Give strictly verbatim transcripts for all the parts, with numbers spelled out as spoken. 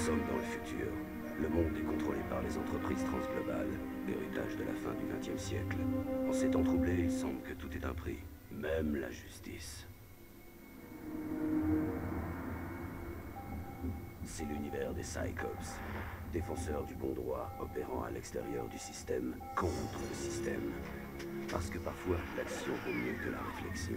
sommes dans le futur. Le monde est contrôlé par les entreprises transglobales, héritage de la fin du vingtième siècle. En ces temps troublés, il semble que tout est un prix, même la justice. C'est l'univers des Psychops, défenseurs du bon droit opérant à l'extérieur du système, contre le système. Parce que parfois, l'action vaut mieux que la réflexion.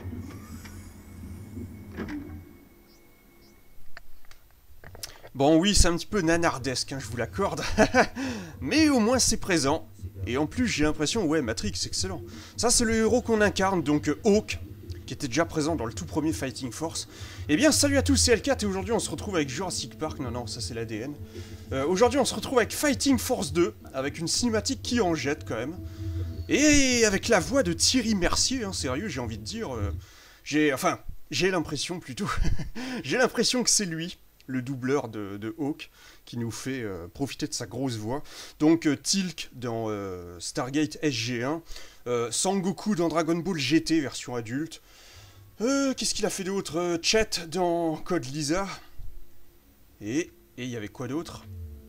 Bon oui, c'est un petit peu nanardesque, hein, je vous l'accorde. Mais au moins c'est présent. Et en plus j'ai l'impression, ouais, Matrix, excellent. Ça c'est le héros qu'on incarne, donc euh, Hawk, qui était déjà présent dans le tout premier Fighting Force. Eh bien salut à tous, c'est L quatre et aujourd'hui on se retrouve avec Jurassic Park. Non, non, ça c'est l'A D N. Euh, aujourd'hui on se retrouve avec Fighting Force deux, avec une cinématique qui en jette quand même. Et avec la voix de Thierry Mercier, hein, sérieux, j'ai envie de dire... Euh, j'ai, enfin, j'ai l'impression plutôt... j'ai l'impression que c'est lui, le doubleur de, de Hawk, qui nous fait euh, profiter de sa grosse voix. Donc euh, Teal'c dans euh, Stargate S G un, euh, Sangoku dans Dragon Ball G T version adulte. Euh, Qu'est-ce qu'il a fait d'autre euh, Chet dans Code Lysa. Et il y avait quoi d'autre?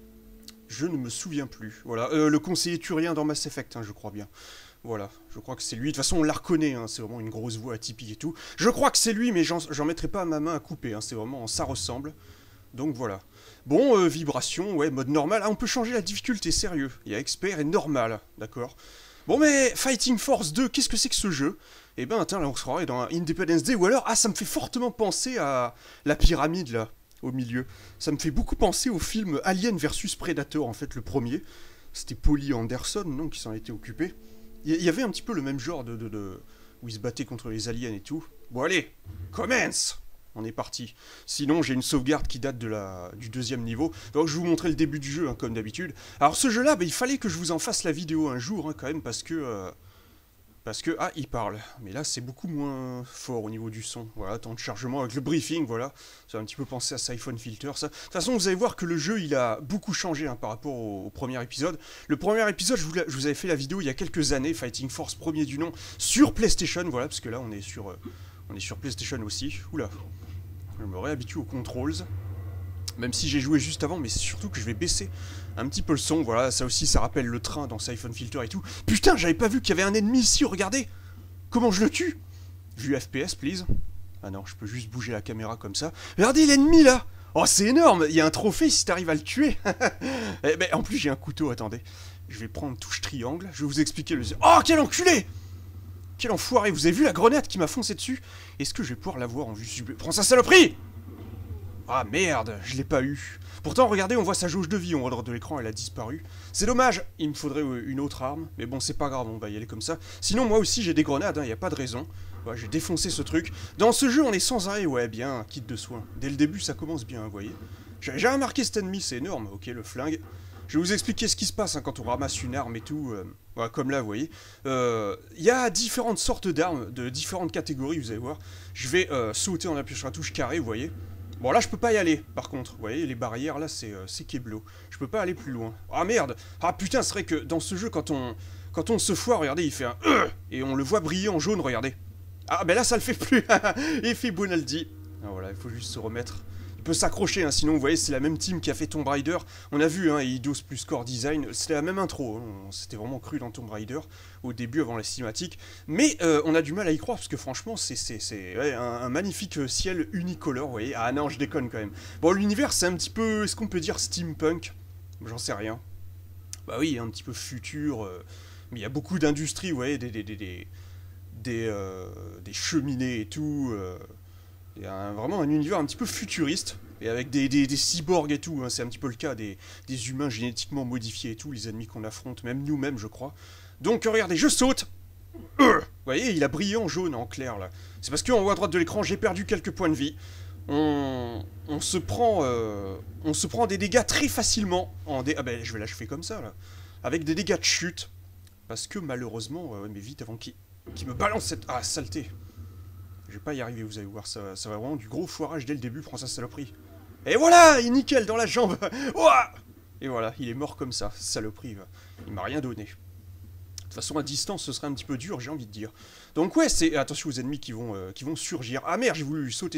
Je ne me souviens plus. Voilà, euh, le conseiller Turien dans Mass Effect, hein, je crois bien. Voilà, je crois que c'est lui. De toute façon, on la reconnaît, hein, c'est vraiment une grosse voix atypique et tout. Je crois que c'est lui, mais j'en mettrai pas ma main à couper, hein, c'est vraiment, ça ressemble. Donc voilà. Bon, euh, vibration, ouais, mode normal. Ah, on peut changer la difficulté, sérieux. Il y a expert et normal, d'accord. Bon, mais Fighting Force deux, qu'est-ce que c'est que ce jeu? Eh ben, attends, là, on se croirait dans Independence Day, ou alors, ah, ça me fait fortement penser à la pyramide, là, au milieu. Ça me fait beaucoup penser au film Alien versus Predator, en fait, le premier. C'était Polly Anderson, non, qui s'en était occupé. Il y avait un petit peu le même genre de, de, de... où il se battait contre les aliens et tout. Bon, allez, commence! On est parti. Sinon, j'ai une sauvegarde qui date de la... du deuxième niveau. Donc, je vais vous montrer le début du jeu, hein, comme d'habitude. Alors, ce jeu-là, bah, il fallait que je vous en fasse la vidéo un jour, hein, quand même, parce que... Euh... Parce que... Ah, il parle. Mais là, c'est beaucoup moins fort au niveau du son. Voilà, temps de chargement avec le briefing, voilà. Ça va un petit peu penser à Siphon Filter, ça. De toute façon, vous allez voir que le jeu, il a beaucoup changé, hein, par rapport au, au premier épisode. Le premier épisode, je vous, je vous avais fait la vidéo il y a quelques années, Fighting Force premier du nom, sur PlayStation, voilà, parce que là, on est sur... Euh... On est sur PlayStation aussi. Oula. Je me réhabitue aux controls. Même si j'ai joué juste avant, mais c'est surtout que je vais baisser un petit peu le son. Voilà, ça aussi, ça rappelle le train dans Siphon Filter et tout. Putain, j'avais pas vu qu'il y avait un ennemi ici, regardez. Comment je le tue? Vue F P S, please. Ah non, je peux juste bouger la caméra comme ça. Regardez l'ennemi, là. Oh, c'est énorme. Il y a un trophée si t'arrives à le tuer. eh ben, en plus, j'ai un couteau, attendez. Je vais prendre touche triangle. Je vais vous expliquer le... Oh, quel enculé! Quel enfoiré, vous avez vu la grenade qui m'a foncé dessus? Est-ce que je vais pouvoir l'avoir en vue subie? Prends ça, saloperie! Ah merde, je l'ai pas eu. Pourtant, regardez, on voit sa jauge de vie en haut de l'écran, elle a disparu. C'est dommage, il me faudrait une autre arme. Mais bon, c'est pas grave, on va y aller comme ça. Sinon, moi aussi, j'ai des grenades, il hein, n'y a pas de raison. Ouais, j'ai défoncé ce truc. Dans ce jeu, on est sans arrêt, ouais, bien, kit de soins. Dès le début, ça commence bien, vous voyez. J'ai remarqué cet ennemi, c'est énorme. Ok, le flingue. Je vais vous expliquer ce qui se passe hein, quand on ramasse une arme et tout. Euh, voilà, comme là, vous voyez. Il euh, y a différentes sortes d'armes, de différentes catégories, vous allez voir. Je vais euh, sauter en appuyant sur la touche carré, vous voyez. Bon, là, je peux pas y aller, par contre. Vous voyez, les barrières, là, c'est euh, Keblo. Je peux pas aller plus loin. Ah, merde! Ah, putain, c'est vrai que dans ce jeu, quand on, quand on se foire, regardez, il fait un... Euh, et on le voit briller en jaune, regardez. Ah, ben là, ça le fait plus. Il fait Bonaldi. Ah, voilà, il faut juste se remettre... Il peut s'accrocher, hein, sinon vous voyez c'est la même team qui a fait Tomb Raider. On a vu, hein, Eidos plus Core Design, c'était la même intro, hein, c'était vraiment cru dans Tomb Raider au début avant la cinématique. Mais euh, on a du mal à y croire parce que franchement c'est ouais, un, un magnifique ciel unicolore, vous voyez. Ah non, je déconne quand même. Bon, l'univers c'est un petit peu, est-ce qu'on peut dire steampunk? J'en sais rien. Bah oui, un petit peu futur, euh, mais il y a beaucoup d'industries, vous voyez, des, des, des, des, des, euh, des cheminées et tout... Euh, Il y a un, vraiment un univers un petit peu futuriste, et avec des, des, des cyborgs et tout, hein, c'est un petit peu le cas des, des humains génétiquement modifiés et tout, les ennemis qu'on affronte, même nous-mêmes je crois. Donc regardez, je saute. euh, Vous voyez, il a brillé en jaune, en clair là. C'est parce qu'en haut à droite de l'écran, j'ai perdu quelques points de vie. On, on se prend euh, on se prend des dégâts très facilement. En dé... Ah ben je vais l'achever comme ça là. Avec des dégâts de chute. Parce que malheureusement, euh, mais vite avant qu'il qu'il me balance cette... Ah, saleté. Je vais pas y arriver, vous allez voir, ça, ça va vraiment du gros foirage dès le début, prends ça saloperie. Et voilà, il est nickel dans la jambe. Ouah. Et voilà, il est mort comme ça, saloperie. Il m'a rien donné. De toute façon, à distance, ce serait un petit peu dur, j'ai envie de dire. Donc ouais, c'est attention aux ennemis qui vont, euh, qui vont surgir. Ah merde, j'ai voulu lui sauter dessus.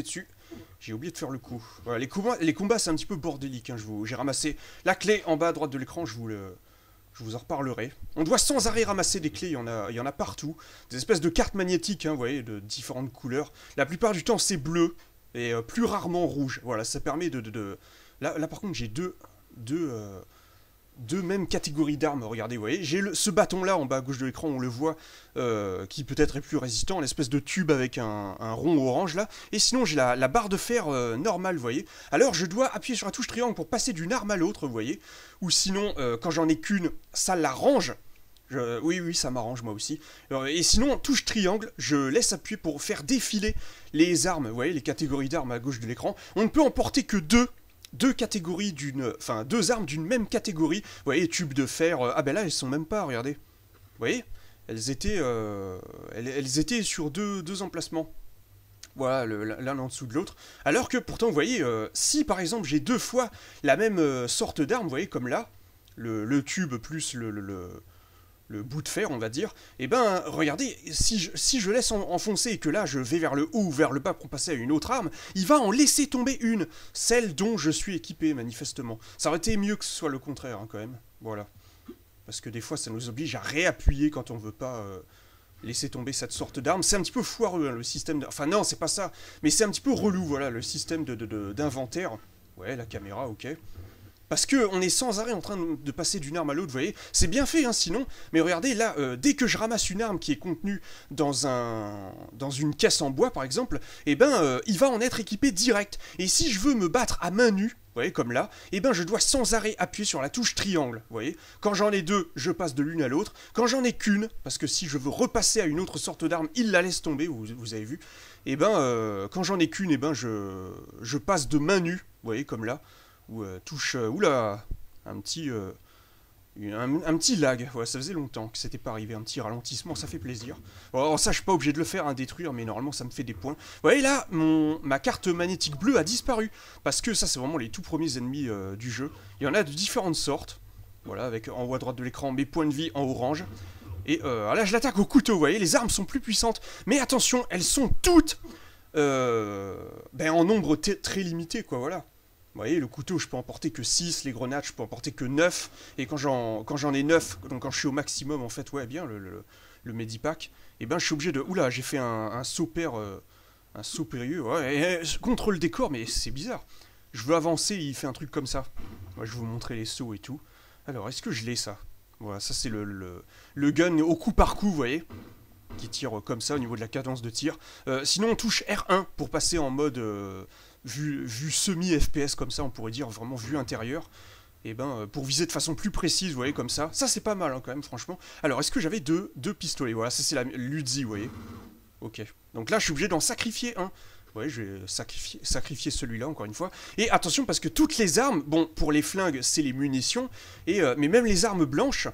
J'ai oublié de faire le coup. Voilà, les combats, les combats c'est un petit peu bordélique. Hein, je vous, j'ai ramassé la clé en bas à droite de l'écran, je vous le... Je vous en reparlerai. On doit sans arrêt ramasser des clés, il y en a, il y en a partout. Des espèces de cartes magnétiques, hein, vous voyez, de différentes couleurs. La plupart du temps, c'est bleu, et euh, plus rarement rouge. Voilà, ça permet de... de, de... Là, là, par contre, j'ai deux... Deux, euh, deux mêmes catégories d'armes, regardez, vous voyez. J'ai ce bâton-là, en bas à gauche de l'écran, on le voit, euh, qui peut-être est plus résistant, l'espèce de tube avec un, un rond orange, là. Et sinon, j'ai la, la barre de fer euh, normale, vous voyez. Alors, je dois appuyer sur la touche triangle pour passer d'une arme à l'autre, vous voyez. Ou sinon, euh, quand j'en ai qu'une, ça l'arrange. Je... Oui, oui, ça m'arrange, moi aussi. Euh, et sinon, touche triangle, je laisse appuyer pour faire défiler les armes, vous voyez, les catégories d'armes à gauche de l'écran. On ne peut en porter que deux. Deux catégories d'une... Enfin, deux armes d'une même catégorie. Vous voyez, tubes de fer... Euh, ah ben là, elles sont même pas, regardez. Vous voyez, elles étaient... Euh, elles, elles étaient sur deux, deux emplacements. Voilà, l'un en dessous de l'autre. Alors que, pourtant, vous voyez, euh, si, par exemple, j'ai deux fois la même euh, sorte d'arme, vous voyez, comme là, le, le tube plus le... le, le le bout de fer, on va dire, et ben, regardez, si je, si je laisse en, enfoncer et que là, je vais vers le haut ou vers le bas pour passer à une autre arme, il va en laisser tomber une, celle dont je suis équipé, manifestement. Ça aurait été mieux que ce soit le contraire, hein, quand même, voilà. Parce que des fois, ça nous oblige à réappuyer quand on veut pas euh, laisser tomber cette sorte d'arme. C'est un petit peu foireux, hein, le système de... Enfin, non, c'est pas ça, mais c'est un petit peu relou, voilà, le système de, de, de, d'inventaire. Ouais, la caméra, ok. Parce que on est sans arrêt en train de passer d'une arme à l'autre, vous voyez. C'est bien fait, hein, sinon. Mais regardez, là, euh, dès que je ramasse une arme qui est contenue dans un, dans une caisse en bois, par exemple, eh ben, euh, il va en être équipé direct. Et si je veux me battre à main nue, vous voyez, comme là, eh ben, je dois sans arrêt appuyer sur la touche triangle, vous voyez. Quand j'en ai deux, je passe de l'une à l'autre. Quand j'en ai qu'une, parce que si je veux repasser à une autre sorte d'arme, il la laisse tomber, vous, vous avez vu. Eh ben, euh, quand j'en ai qu'une, eh ben, je, je passe de main nue, vous voyez, comme là. Ou euh, touche... Euh, oula, un petit... Euh, un, un petit lag. Ouais, ça faisait longtemps que c'était pas arrivé. Un petit ralentissement, ça fait plaisir. Alors ça, je suis pas obligé de le faire, hein, détruire, mais normalement, ça me fait des points. Vous voyez, là, mon, ma carte magnétique bleue a disparu. Parce que ça, c'est vraiment les tout premiers ennemis euh, du jeu. Il y en a de différentes sortes. Voilà, avec en haut à droite de l'écran, mes points de vie en orange. Et euh, là, je l'attaque au couteau, vous voyez, les armes sont plus puissantes. Mais attention, elles sont toutes... Euh, ben, en nombre très limité, quoi, voilà. Vous voyez, le couteau, je peux en porter que six, les grenades, je peux en porter que neuf, et quand j'en quand j'en ai neuf, donc quand je suis au maximum, en fait, ouais, bien, le, le, le Medipack, et ben je suis obligé de... Oula, j'ai fait un, un saut pair, euh, un saut périlleux, ouais, et, et, contre le décor, mais c'est bizarre. Je veux avancer, il fait un truc comme ça. Moi, je vais vous montrer les sauts et tout. Alors, est-ce que je l'ai, ça? Voilà, ça c'est le, le, le gun au coup par coup, vous voyez, qui tire comme ça au niveau de la cadence de tir. Euh, sinon, on touche R un pour passer en mode... Euh, Vu, vu semi-F P S comme ça, on pourrait dire vraiment vue intérieure, et ben pour viser de façon plus précise, vous voyez, comme ça. Ça, c'est pas mal, hein, quand même, franchement. Alors, est-ce que j'avais deux, deux pistolets? Voilà, ça, c'est la l'Uzi, vous voyez. Ok. Donc là, je suis obligé d'en sacrifier un. Vous voyez, je vais sacrifier, sacrifier celui-là, encore une fois. Et attention, parce que toutes les armes, bon, pour les flingues, c'est les munitions, et, euh, mais même les armes blanches...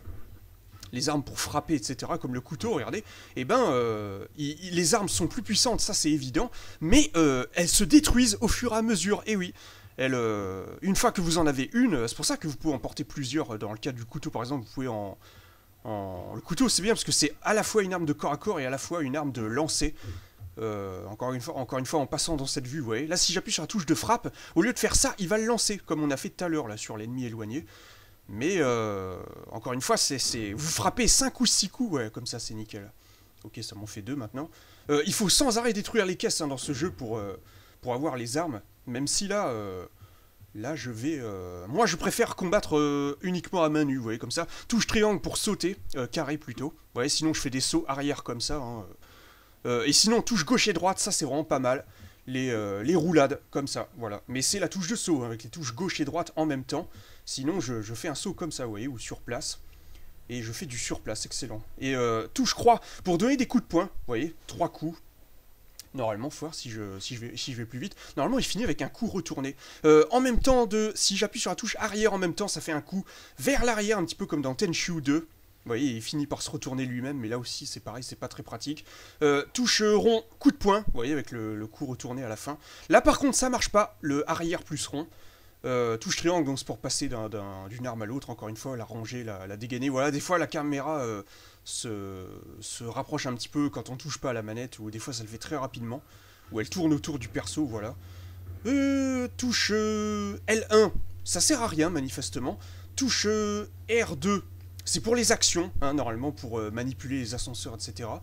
les armes pour frapper, et cetera, comme le couteau, regardez, eh ben, euh, y, y, les armes sont plus puissantes, ça c'est évident, mais euh, elles se détruisent au fur et à mesure, et oui, elles, euh, une fois que vous en avez une, c'est pour ça que vous pouvez en porter plusieurs, dans le cas du couteau par exemple, vous pouvez en... en... Le couteau c'est bien parce que c'est à la fois une arme de corps à corps et à la fois une arme de lancer. Euh, encore, une fois, encore une fois, en passant dans cette vue, vous voyez, là si j'appuie sur la touche de frappe, au lieu de faire ça, il va le lancer, comme on a fait tout à l'heure, là, sur l'ennemi éloigné. Mais, euh, encore une fois, c'est... Vous frappez cinq ou six coups, ouais, comme ça, c'est nickel. Ok, ça m'en fait deux maintenant. Euh, il faut sans arrêt détruire les caisses, hein, dans ce jeu pour, euh, pour avoir les armes. Même si là, euh, là, je vais... Euh... Moi, je préfère combattre euh, uniquement à main nue, vous voyez, comme ça. Touche triangle pour sauter, euh, carré plutôt. Vous voyez, sinon, je fais des sauts arrière comme ça. Hein. Euh, et sinon, touche gauche et droite, ça, c'est vraiment pas mal. Les, euh, les roulades, comme ça, voilà. Mais c'est la touche de saut, hein, avec les touches gauche et droite en même temps. Sinon, je, je fais un saut comme ça, vous voyez, ou sur place. Et je fais du surplace, excellent. Et euh, touche croix pour donner des coups de poing, vous voyez, trois coups. Normalement, faut voir si je, si, je vais, si je vais plus vite. Normalement, il finit avec un coup retourné. Euh, en même temps, de, si j'appuie sur la touche arrière en même temps, ça fait un coup vers l'arrière, un petit peu comme dans Tenchu deux. Vous voyez, il finit par se retourner lui-même, mais là aussi, c'est pareil, c'est pas très pratique. Euh, touche rond, coup de poing, vous voyez, avec le, le coup retourné à la fin. Là, par contre, ça marche pas, le arrière plus rond. Euh, touche triangle, donc c'est pour passer d'une d'un, d'un, arme à l'autre, encore une fois, la ranger, la, la dégainer. Voilà, des fois, la caméra euh, se, se rapproche un petit peu quand on touche pas à la manette, ou des fois, ça le fait très rapidement. Ou elle tourne autour du perso, voilà. Euh, touche euh, L un, ça sert à rien manifestement. Touche euh, R deux, c'est pour les actions, hein, normalement pour euh, manipuler les ascenseurs, et cetera.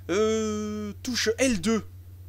Euh, touche L deux.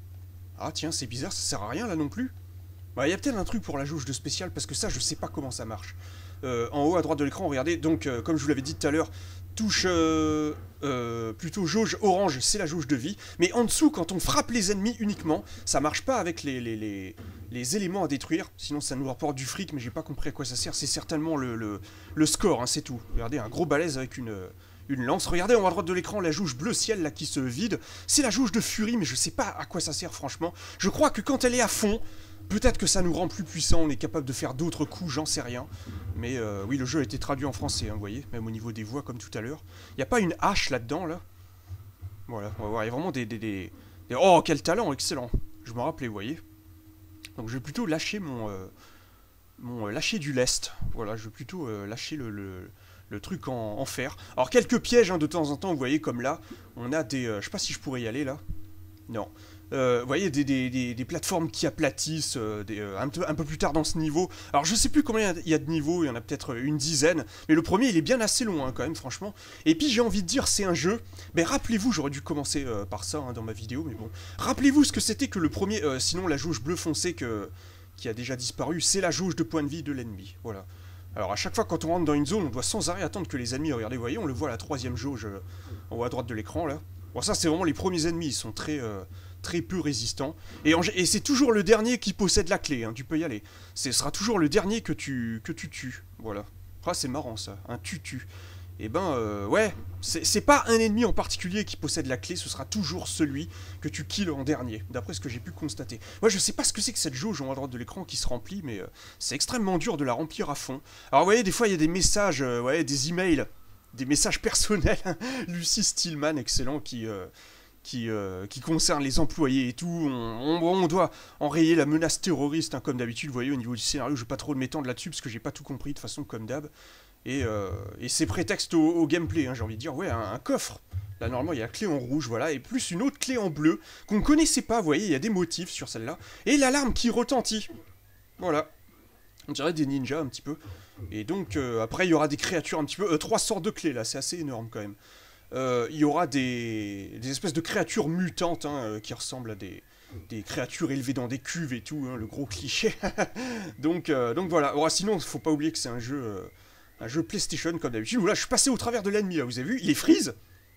Ah tiens, c'est bizarre, ça sert à rien là non plus. Bah, il y a peut-être un truc pour la jauge de spécial, parce que ça, je sais pas comment ça marche. Euh, en haut à droite de l'écran, regardez, donc euh, comme je vous l'avais dit tout à l'heure, touche euh, euh, plutôt jauge orange, c'est la jauge de vie. Mais en dessous, quand on frappe les ennemis uniquement, ça marche pas avec les, les, les, les éléments à détruire. Sinon, ça nous rapporte du fric, mais j'ai pas compris à quoi ça sert. C'est certainement le, le, le score, hein, c'est tout. Regardez, un gros balèze avec une... Une lance. Regardez en haut à droite de l'écran la jauge bleu ciel là qui se vide. C'est la jauge de furie, mais je sais pas à quoi ça sert franchement. Je crois que quand elle est à fond, peut-être que ça nous rend plus puissants, on est capable de faire d'autres coups, j'en sais rien. Mais euh, oui, le jeu a été traduit en français, hein, vous voyez, même au niveau des voix comme tout à l'heure. Il n'y a pas une hache là-dedans, là. Voilà, on va voir, il y a vraiment des, des, des, des... Oh, quel talent, excellent. Je me rappelais, vous voyez. Donc je vais plutôt lâcher mon... Euh, mon euh, lâcher du lest. Voilà, je vais plutôt euh, lâcher le... le le truc en, en fer. Alors quelques pièges hein, de temps en temps, vous voyez comme là, on a des... Euh, je sais pas si je pourrais y aller là. Non. Euh, vous voyez des, des, des, des plateformes qui aplatissent euh, des, euh, un, peu, un peu plus tard dans ce niveau. Alors je sais plus combien il y a de niveaux, il y en a peut-être une dizaine. Mais le premier il est bien assez long hein, quand même franchement. Et puis j'ai envie de dire c'est un jeu. Mais rappelez-vous, j'aurais dû commencer euh, par ça hein, dans ma vidéo, mais bon. Rappelez-vous ce que c'était que le premier... Euh, sinon la jauge bleu foncé que, qui a déjà disparu, c'est la jauge de points de vie de l'ennemi. Voilà. Alors à chaque fois quand on rentre dans une zone, on doit sans arrêt attendre que les ennemis, regardez, vous voyez, on le voit à la troisième jauge euh, en haut à droite de l'écran là. Bon ça c'est vraiment les premiers ennemis, ils sont très, euh, très peu résistants. Et, et c'est toujours le dernier qui possède la clé, hein, tu peux y aller. Ce sera toujours le dernier que tu, que tu tues, voilà. Ah c'est marrant ça, un tutu. Et ben euh, ouais, c'est pas un ennemi en particulier qui possède la clé, ce sera toujours celui que tu kills en dernier, d'après ce que j'ai pu constater. Moi je sais pas ce que c'est que cette jauge en haut à droite de l'écran qui se remplit, mais euh, c'est extrêmement dur de la remplir à fond. Alors vous voyez, des fois il y a des messages, euh, ouais, des emails, des messages personnels, Lucie Stillman, excellent, qui... Euh, Qui, euh, qui concerne les employés et tout, on, on, on doit enrayer la menace terroriste, hein, comme d'habitude, vous voyez, au niveau du scénario, je vais pas trop m'étendre là-dessus, parce que j'ai pas tout compris, de toute façon, comme d'hab. Et, euh, et c'est prétexte au, au gameplay, hein, j'ai envie de dire, ouais, un, un coffre. Là, normalement, il y a la clé en rouge, voilà, et plus une autre clé en bleu, qu'on ne connaissait pas, vous voyez, il y a des motifs sur celle-là. Et l'alarme qui retentit. Voilà. On dirait des ninjas, un petit peu. Et donc, euh, après, il y aura des créatures un petit peu... Euh, trois sortes de clés, là, c'est assez énorme, quand même. Euh, il y aura des, des espèces de créatures mutantes hein, euh, qui ressemblent à des, des créatures élevées dans des cuves et tout, hein, le gros cliché. donc, euh, donc voilà. Bon, sinon, faut pas oublier que c'est un jeu, euh, un jeu PlayStation comme d'habitude. Là, je suis passé au travers de l'ennemi. Là, vous avez vu, il est freeze.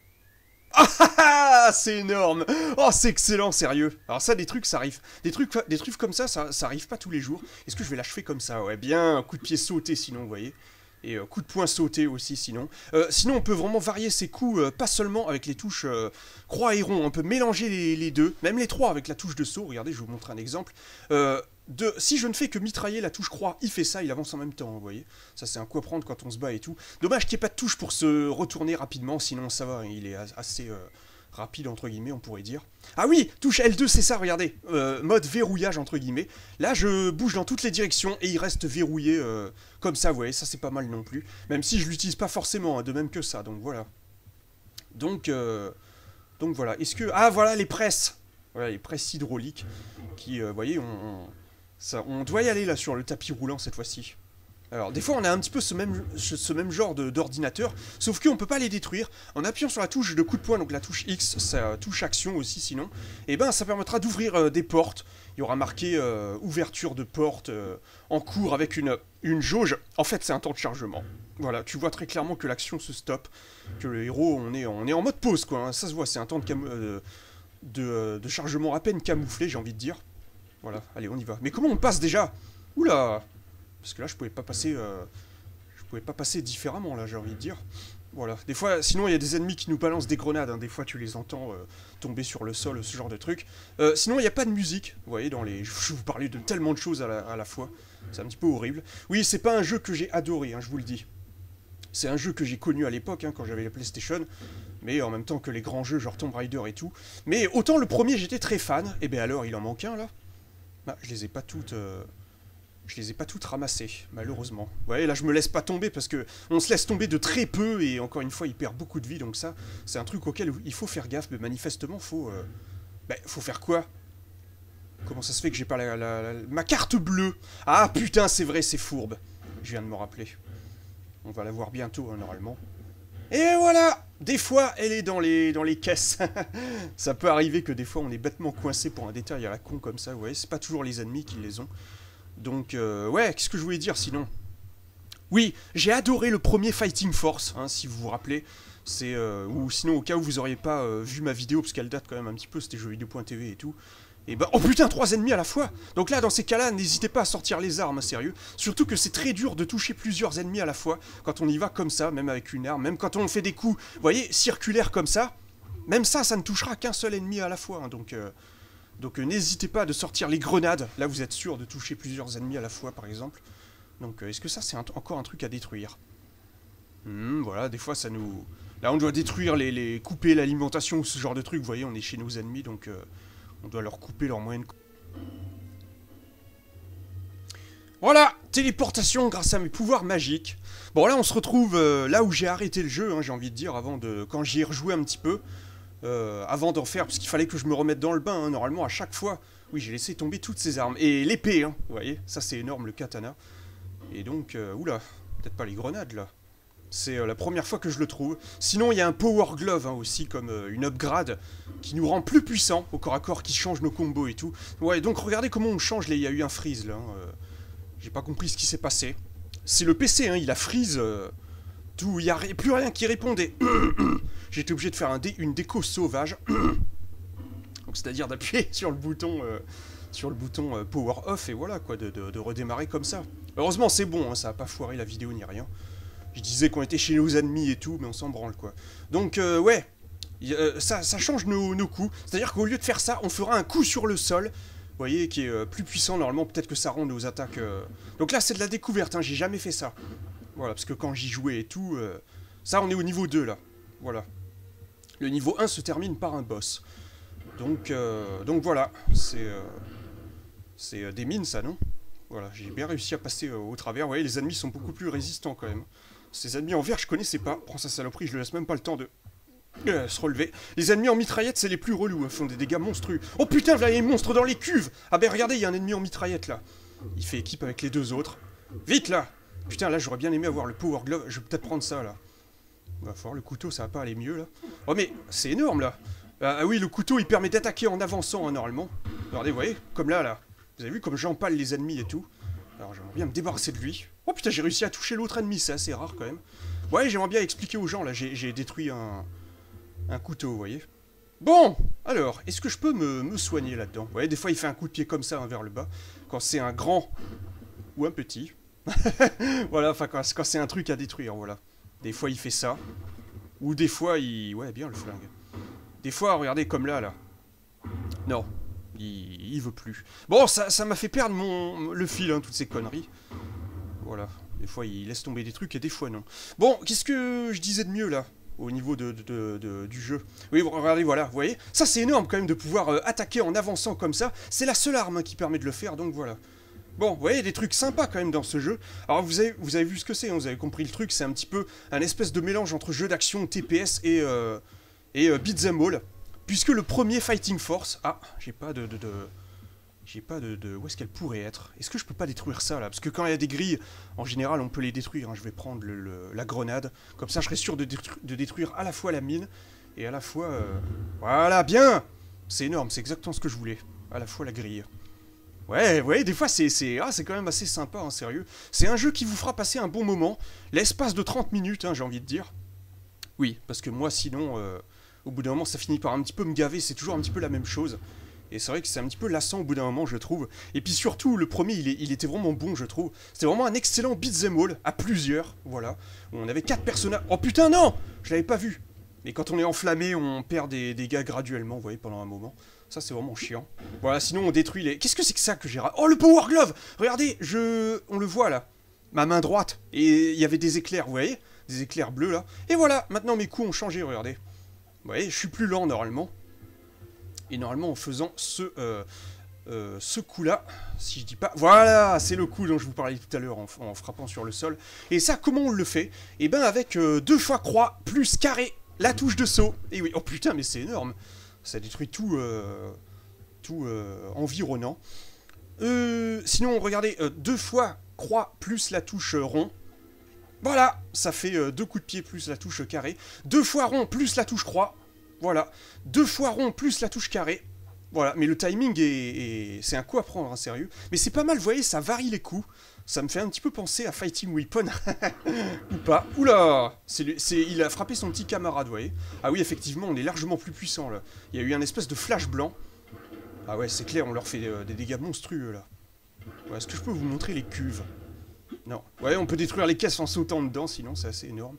Ah ah, c'est énorme. Oh, c'est excellent, sérieux. Alors ça, des trucs, ça arrive. Des trucs, des trucs comme ça, ça, ça arrive pas tous les jours. Est-ce que je vais l'achever comme ça? Ouais, bien, un coup de pied sauté, sinon, vous voyez. Et euh, coup de poing sauté aussi sinon. Euh, sinon on peut vraiment varier ses coups, euh, pas seulement avec les touches euh, croix et rond, on peut mélanger les, les deux, même les trois avec la touche de saut, regardez je vais vous montrer un exemple. Euh, de, si je ne fais que mitrailler la touche croix, il fait ça, il avance en même temps, vous voyez. Ça c'est un coup à prendre quand on se bat et tout. Dommage qu'il n'y ait pas de touche pour se retourner rapidement, sinon ça va, il est assez... Euh, rapide entre guillemets on pourrait dire. Ah oui, touche L deux c'est ça, regardez, euh, mode verrouillage entre guillemets. Là je bouge dans toutes les directions et il reste verrouillé euh, comme ça, vous voyez, ça c'est pas mal non plus. Même si je l'utilise pas forcément, hein, de même que ça, donc voilà. Donc, euh, donc voilà, est-ce que... Ah voilà les presses, voilà les presses hydrauliques qui, vous euh, voyez, on, on, ça, on doit y aller là sur le tapis roulant cette fois-ci. Alors, des fois, on a un petit peu ce même, ce même genre d'ordinateur, sauf qu'on ne peut pas les détruire. En appuyant sur la touche de coup de poing, donc la touche X, ça touche action aussi sinon, et ben ça permettra d'ouvrir euh, des portes. Il y aura marqué euh, ouverture de porte euh, en cours avec une, une jauge. En fait, c'est un temps de chargement. Voilà, tu vois très clairement que l'action se stoppe, que le héros, on est, on est en mode pause, quoi. Hein. Ça se voit, c'est un temps de, euh, de, de chargement à peine camouflé, j'ai envie de dire. Voilà, allez, on y va. Mais comment on passe déjà? Oula! Parce que là, je pouvais pas passer, euh, je pouvais pas passer différemment, là, j'ai envie de dire. Voilà. Des fois, sinon, il y a des ennemis qui nous balancent des grenades. Hein. Des fois, tu les entends euh, tomber sur le sol, ce genre de truc. Euh, sinon, il n'y a pas de musique. Vous voyez, dans les... je vous parlais de tellement de choses à la, à la fois. C'est un petit peu horrible. Oui, c'est pas un jeu que j'ai adoré, hein, je vous le dis. C'est un jeu que j'ai connu à l'époque, hein, quand j'avais la PlayStation. Mais en même temps que les grands jeux, genre Tomb Raider et tout. Mais autant le premier, j'étais très fan. Et bien alors, il en manque un, là. Bah, je les ai pas toutes... Euh... Je les ai pas toutes ramassées, malheureusement. Vous voyez, là, je me laisse pas tomber, parce que on se laisse tomber de très peu, et encore une fois, il perd beaucoup de vie, donc ça, c'est un truc auquel il faut faire gaffe, mais manifestement, faut... Euh... Bah, faut faire quoi? Comment ça se fait que j'ai pas la, la, la... ma carte bleue? Ah putain, c'est vrai, c'est fourbe. Je viens de me rappeler. On va la voir bientôt, hein, normalement. Et voilà! Des fois, elle est dans les, dans les caisses. Ça peut arriver que des fois, on est bêtement coincé pour un détail à la con comme ça, vous voyez. C'est pas toujours les ennemis qui les ont. Donc, euh, ouais, qu'est-ce que je voulais dire sinon? Oui, j'ai adoré le premier Fighting Force, hein, si vous vous rappelez. C'est euh, ou sinon, au cas où vous auriez pas euh, vu ma vidéo, parce qu'elle date quand même un petit peu, c'était jeuxvideo point T V et tout. Et bah, oh putain, trois ennemis à la fois. Donc là, dans ces cas-là, n'hésitez pas à sortir les armes, sérieux. Surtout que c'est très dur de toucher plusieurs ennemis à la fois, quand on y va comme ça, même avec une arme, même quand on fait des coups, vous voyez, circulaires comme ça, même ça, ça ne touchera qu'un seul ennemi à la fois, hein, donc... Euh, donc euh, n'hésitez pas de sortir les grenades, là vous êtes sûr de toucher plusieurs ennemis à la fois, par exemple. Donc euh, est-ce que ça, c'est un encore un truc à détruire? hmm, Voilà, des fois ça nous... Là, on doit détruire les... les... couper l'alimentation ou ce genre de truc, vous voyez, on est chez nos ennemis, donc... Euh... On doit leur couper leur moyen de... Voilà, téléportation grâce à mes pouvoirs magiques. Bon, là, on se retrouve euh, là où j'ai arrêté le jeu, hein, j'ai envie de dire, avant de... Quand j'y ai rejoué un petit peu, euh, avant d'en faire, parce qu'il fallait que je me remette dans le bain, hein, normalement, à chaque fois. Oui, j'ai laissé tomber toutes ces armes. Et l'épée, hein, vous voyez, ça c'est énorme, le katana. Et donc, euh, oula, peut-être pas les grenades, là. C'est euh, la première fois que je le trouve. Sinon, il y a un Power Glove hein, aussi, comme euh, une upgrade, qui nous rend plus puissants au corps à corps, qui change nos combos et tout. Ouais, donc regardez comment on change, il y a eu un freeze là. Hein, euh, J'ai pas compris ce qui s'est passé. C'est le P C, hein, il a freeze. Euh, tout, il n'y a plus rien qui répondait. J'ai été obligé de faire un dé, une déco sauvage. Donc c'est-à-dire d'appuyer sur le bouton... Euh, sur le bouton euh, Power Off, et voilà, quoi, de, de, de redémarrer comme ça. Heureusement, c'est bon, hein, ça a pas foiré la vidéo ni rien. Je disais qu'on était chez nos ennemis et tout, mais on s'en branle, quoi. Donc, euh, ouais, y, euh, ça, ça change nos, nos coups. C'est-à-dire qu'au lieu de faire ça, on fera un coup sur le sol, vous voyez, qui est euh, plus puissant, normalement, peut-être que ça rend nos attaques... Euh... Donc là, c'est de la découverte, hein, j'ai jamais fait ça. Voilà, parce que quand j'y jouais et tout... Euh... Ça, on est au niveau deux, là. Voilà. Le niveau un se termine par un boss. Donc, euh... Donc voilà, c'est... Euh... C'est euh, des mines, ça, non? Voilà, j'ai bien réussi à passer euh, au travers. Vous voyez, les ennemis sont beaucoup plus résistants, quand même. Ces ennemis en vert, je connaissais pas. Prends sa saloperie, je lui laisse même pas le temps de euh, se relever. Les ennemis en mitraillette, c'est les plus relous. Ils font des dégâts monstrueux. Oh putain, là, il y a un monstre dans les cuves. Ah ben regardez, il y a un ennemi en mitraillette, là. Il fait équipe avec les deux autres. Vite, là. Putain, là, j'aurais bien aimé avoir le Power Glove. Je vais peut-être prendre ça, là. Il va falloir le couteau, ça va pas aller mieux, là. Oh, mais c'est énorme, là. Ah oui, le couteau, il permet d'attaquer en avançant, hein, normalement. Regardez, vous voyez, comme là, là. Vous avez vu comme j'empale les ennemis et tout. Alors j'aimerais bien me débarrasser de lui. Oh putain, j'ai réussi à toucher l'autre ennemi, c'est assez rare quand même. Ouais, j'aimerais bien expliquer aux gens, là, j'ai détruit un, un couteau, vous voyez. Bon, alors, est-ce que je peux me, me soigner là-dedans? Vous voyez, des fois il fait un coup de pied comme ça, hein, vers le bas. Quand c'est un grand ou un petit. Voilà, enfin quand, quand c'est un truc à détruire, voilà. Des fois il fait ça. Ou des fois il... Ouais, bien le flingue. Des fois, regardez, comme là, là. Non. Il, il veut plus. Bon, ça m'a fait perdre mon, le fil, hein, toutes ces conneries. Voilà. Des fois, il laisse tomber des trucs et des fois, non. Bon, qu'est-ce que je disais de mieux, là, au niveau de, de, de, de, du jeu? Oui, regardez, voilà, vous voyez? Ça, c'est énorme, quand même, de pouvoir euh, attaquer en avançant comme ça. C'est la seule arme hein, qui permet de le faire, donc voilà. Bon, vous voyez, des trucs sympas, quand même, dans ce jeu. Alors, vous avez, vous avez vu ce que c'est, hein, vous avez compris le truc. C'est un petit peu un espèce de mélange entre jeu d'action, T P S et, euh, et euh, beat'em all. Puisque le premier Fighting Force... Ah, j'ai pas de... de, de... J'ai pas de, de... Où est-ce qu'elle pourrait être? Est-ce que je peux pas détruire ça, là? Parce que quand il y a des grilles, en général, on peut les détruire. Hein. Je vais prendre le, le, la grenade. Comme ça, je serai sûr de, détru de détruire à la fois la mine et à la fois... Euh... Voilà, bien! C'est énorme, c'est exactement ce que je voulais. À la fois la grille. Ouais, ouais, des fois, c'est ah, c'est quand même assez sympa, hein, sérieux. C'est un jeu qui vous fera passer un bon moment. L'espace de trente minutes, hein, j'ai envie de dire. Oui, parce que moi, sinon... Euh... Au bout d'un moment, ça finit par un petit peu me gaver, c'est toujours un petit peu la même chose. Et c'est vrai que c'est un petit peu lassant au bout d'un moment, je trouve. Et puis surtout, le premier, il, est, il était vraiment bon, je trouve. C'était vraiment un excellent beat'em all, à plusieurs, voilà. On avait quatre personnages... Oh putain, non! Je l'avais pas vu. Et quand on est enflammé, on perd des dégâts graduellement, vous voyez, pendant un moment. Ça, c'est vraiment chiant. Voilà, sinon, on détruit les... Qu'est-ce que c'est que ça que j'ai... Oh, le Power Glove! Regardez, je... On le voit, là. Ma main droite. Et il y avait des éclairs, vous voyez? Des éclairs bleus, là. Et voilà, maintenant, mes coups ont changé, regardez. Vous voyez, je suis plus lent normalement. Et normalement en faisant ce, euh, euh, ce coup-là, si je dis pas... Voilà, c'est le coup dont je vous parlais tout à l'heure en, en frappant sur le sol. Et ça, comment on le fait? Eh ben avec euh, deux fois croix plus carré, la touche de saut. Et oui, oh putain, mais c'est énorme. Ça détruit tout, euh, tout euh, environnant. Euh, sinon, regardez, euh, deux fois croix plus la touche euh, rond. Voilà, ça fait euh, deux coups de pied plus la touche carré. Deux fois rond plus la touche croix. Voilà. Deux fois rond plus la touche carré. Voilà, mais le timing est... est... c'est un coup à prendre, hein, sérieux. Mais c'est pas mal, vous voyez, ça varie les coups. Ça me fait un petit peu penser à Fighting Weapon. Ou pas. Oula, c'est, c'est, il a frappé son petit camarade, vous voyez. Ah oui, effectivement, on est largement plus puissant, là. Il y a eu un espèce de flash blanc. Ah ouais, c'est clair, on leur fait euh, des dégâts monstrueux, là. Ouais, est-ce que je peux vous montrer les cuves? Non. Ouais, on peut détruire les caisses en sautant dedans, sinon c'est assez énorme.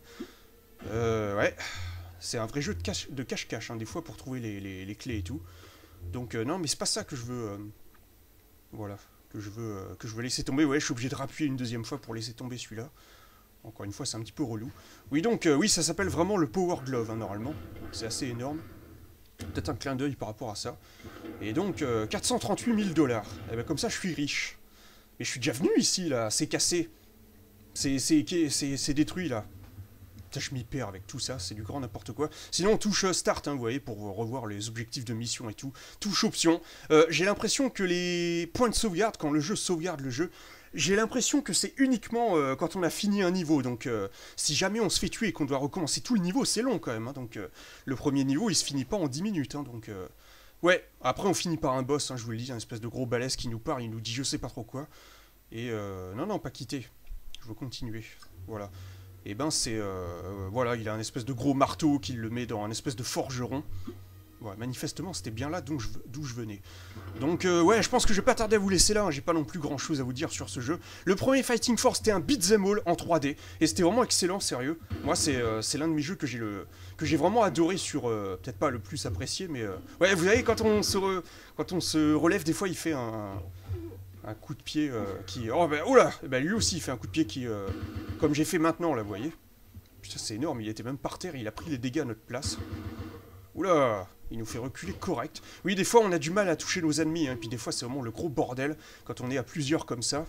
Euh, ouais. C'est un vrai jeu de cache- de cache-cache, hein, des fois, pour trouver les, les, les clés et tout. Donc, euh, non, mais c'est pas ça que je veux... Euh... Voilà. Que je, veux, euh, que je veux laisser tomber. Ouais, je suis obligé de rappuyer une deuxième fois pour laisser tomber celui-là. Encore une fois, c'est un petit peu relou. Oui, donc, euh, oui, ça s'appelle vraiment le Power Glove, hein, normalement. C'est assez énorme. Peut-être un clin d'œil par rapport à ça. Et donc, euh, quatre cent trente-huit mille dollars. Et ben comme ça, je suis riche. Mais je suis déjà venu ici, là. C'est cassé. C'est, c'est, c'est, c'est détruit, là. Putain, je m'y perds avec tout ça, c'est du grand n'importe quoi. Sinon, on touche Start, hein, vous voyez, pour revoir les objectifs de mission et tout. Touche Option. Euh, j'ai l'impression que les points de sauvegarde, quand le jeu sauvegarde le jeu, j'ai l'impression que c'est uniquement euh, quand on a fini un niveau. Donc, euh, si jamais on se fait tuer et qu'on doit recommencer tout le niveau, c'est long quand même. Hein, donc, euh, le premier niveau, il se finit pas en dix minutes. Hein, donc, euh, ouais, après, on finit par un boss, hein, je vous le dis, un espèce de gros balèze qui nous parle, il nous dit je sais pas trop quoi. Et euh, non, non, pas quitter. Je veux continuer. Voilà. Et ben c'est... Euh, voilà, il a un espèce de gros marteau qui le met dans un espèce de forgeron. Ouais, manifestement, c'était bien là d'où je, d'où je venais. Donc, euh, ouais, je pense que je vais pas tarder à vous laisser là. Hein, j'ai pas non plus grand chose à vous dire sur ce jeu. Le premier Fighting Force, c'était un beat'em all en trois D. Et c'était vraiment excellent, sérieux. Moi, c'est euh, c'est l'un de mes jeux que j'ai le que j'ai vraiment adoré sur... Euh, peut-être pas le plus apprécié, mais... Euh, ouais, vous savez, quand on, se re, quand on se relève, des fois, il fait un... un coup de pied euh, qui... Oh, ben, oula, ben, lui aussi, il fait un coup de pied qui... Euh, comme j'ai fait maintenant, là, vous voyez. Putain, c'est énorme, il était même par terre, il a pris les dégâts à notre place. Oula, il nous fait reculer correct. Oui, des fois, on a du mal à toucher nos ennemis, hein, et puis des fois, c'est vraiment le gros bordel, quand on est à plusieurs comme ça.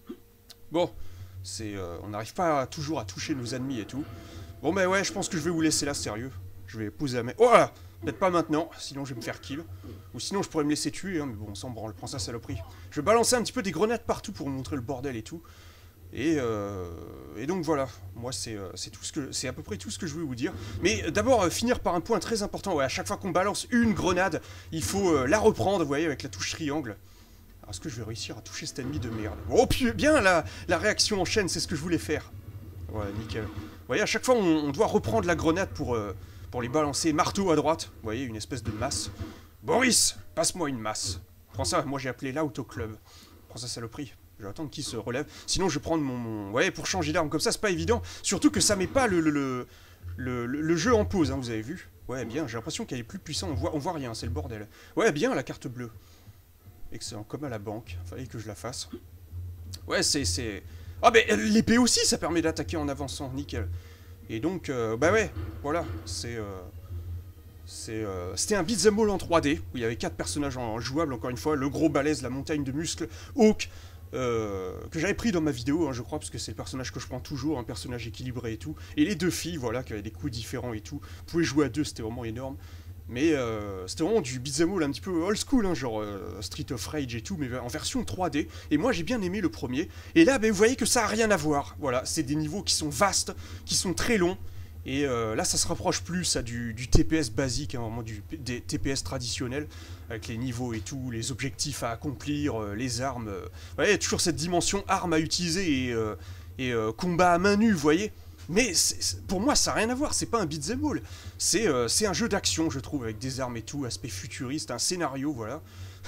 Bon, c'est... Euh, on n'arrive pas toujours à toucher nos ennemis et tout. Bon, ben ouais, je pense que je vais vous laisser là, sérieux. Je vais poser la main... Oh là, peut-être pas maintenant, sinon je vais me faire kill. Ou sinon, je pourrais me laisser tuer, hein, mais bon, on s'en branle, prends ça, saloperie. Je vais balancer un petit peu des grenades partout pour vous montrer le bordel et tout. Et, euh, et donc voilà, moi c'est euh, tout ce que c'est à peu près tout ce que je voulais vous dire. Mais euh, d'abord euh, finir par un point très important. Ouais, à chaque fois qu'on balance une grenade, il faut euh, la reprendre, vous voyez, avec la touche triangle. Alors est-ce que je vais réussir à toucher cet ennemi de merde? Oh puis bien la, la réaction en chaîne, c'est ce que je voulais faire. Ouais, nickel. Vous voyez, à chaque fois on, on doit reprendre la grenade pour, euh, pour les balancer. Marteau à droite, vous voyez, une espèce de masse. Boris, passe-moi une masse. Prends ça, moi j'ai appelé l'autoclub. Prends ça, saloperie. Je vais attendre qu'il se relève. Sinon, je vais prendre mon... mon... Ouais, pour changer d'arme comme ça, c'est pas évident. Surtout que ça met pas le, le, le, le, le jeu en pause, hein, vous avez vu. Ouais, bien, j'ai l'impression qu'elle est plus puissante. On voit, on voit rien, c'est le bordel. Ouais, bien, la carte bleue. Excellent, comme à la banque. Fallait que je la fasse. Ouais, c'est... c'est... Ah, mais l'épée aussi, ça permet d'attaquer en avançant. Nickel. Et donc, euh, bah ouais, voilà. C'est... Euh... C'était euh, un beat'em all en trois D, où il y avait quatre personnages en, en jouables, encore une fois. Le gros balèze, la montagne de muscles, Hawk... Euh, que j'avais pris dans ma vidéo, hein, je crois, parce que c'est le personnage que je prends toujours, un personnage équilibré et tout. Et les deux filles, voilà, qui avaient des coups différents et tout. Vous pouvez jouer à deux, c'était vraiment énorme. Mais euh, c'était vraiment du beat'em all un petit peu old school, hein, genre euh, Street of Rage et tout, mais en version trois D. Et moi, j'ai bien aimé le premier. Et là, ben, vous voyez que ça a rien à voir. Voilà, c'est des niveaux qui sont vastes, qui sont très longs. Et euh, là, ça se rapproche plus à du, du T P S basique, hein, vraiment du des T P S traditionnel, avec les niveaux et tout, les objectifs à accomplir, euh, les armes. Euh, vous voyez, il y a toujours cette dimension armes à utiliser et, euh, et euh, combat à main nue, vous voyez. Mais pour moi, ça n'a rien à voir, c'est pas un beat'em all. C'est euh, un jeu d'action, je trouve, avec des armes et tout, aspect futuriste, un scénario, voilà.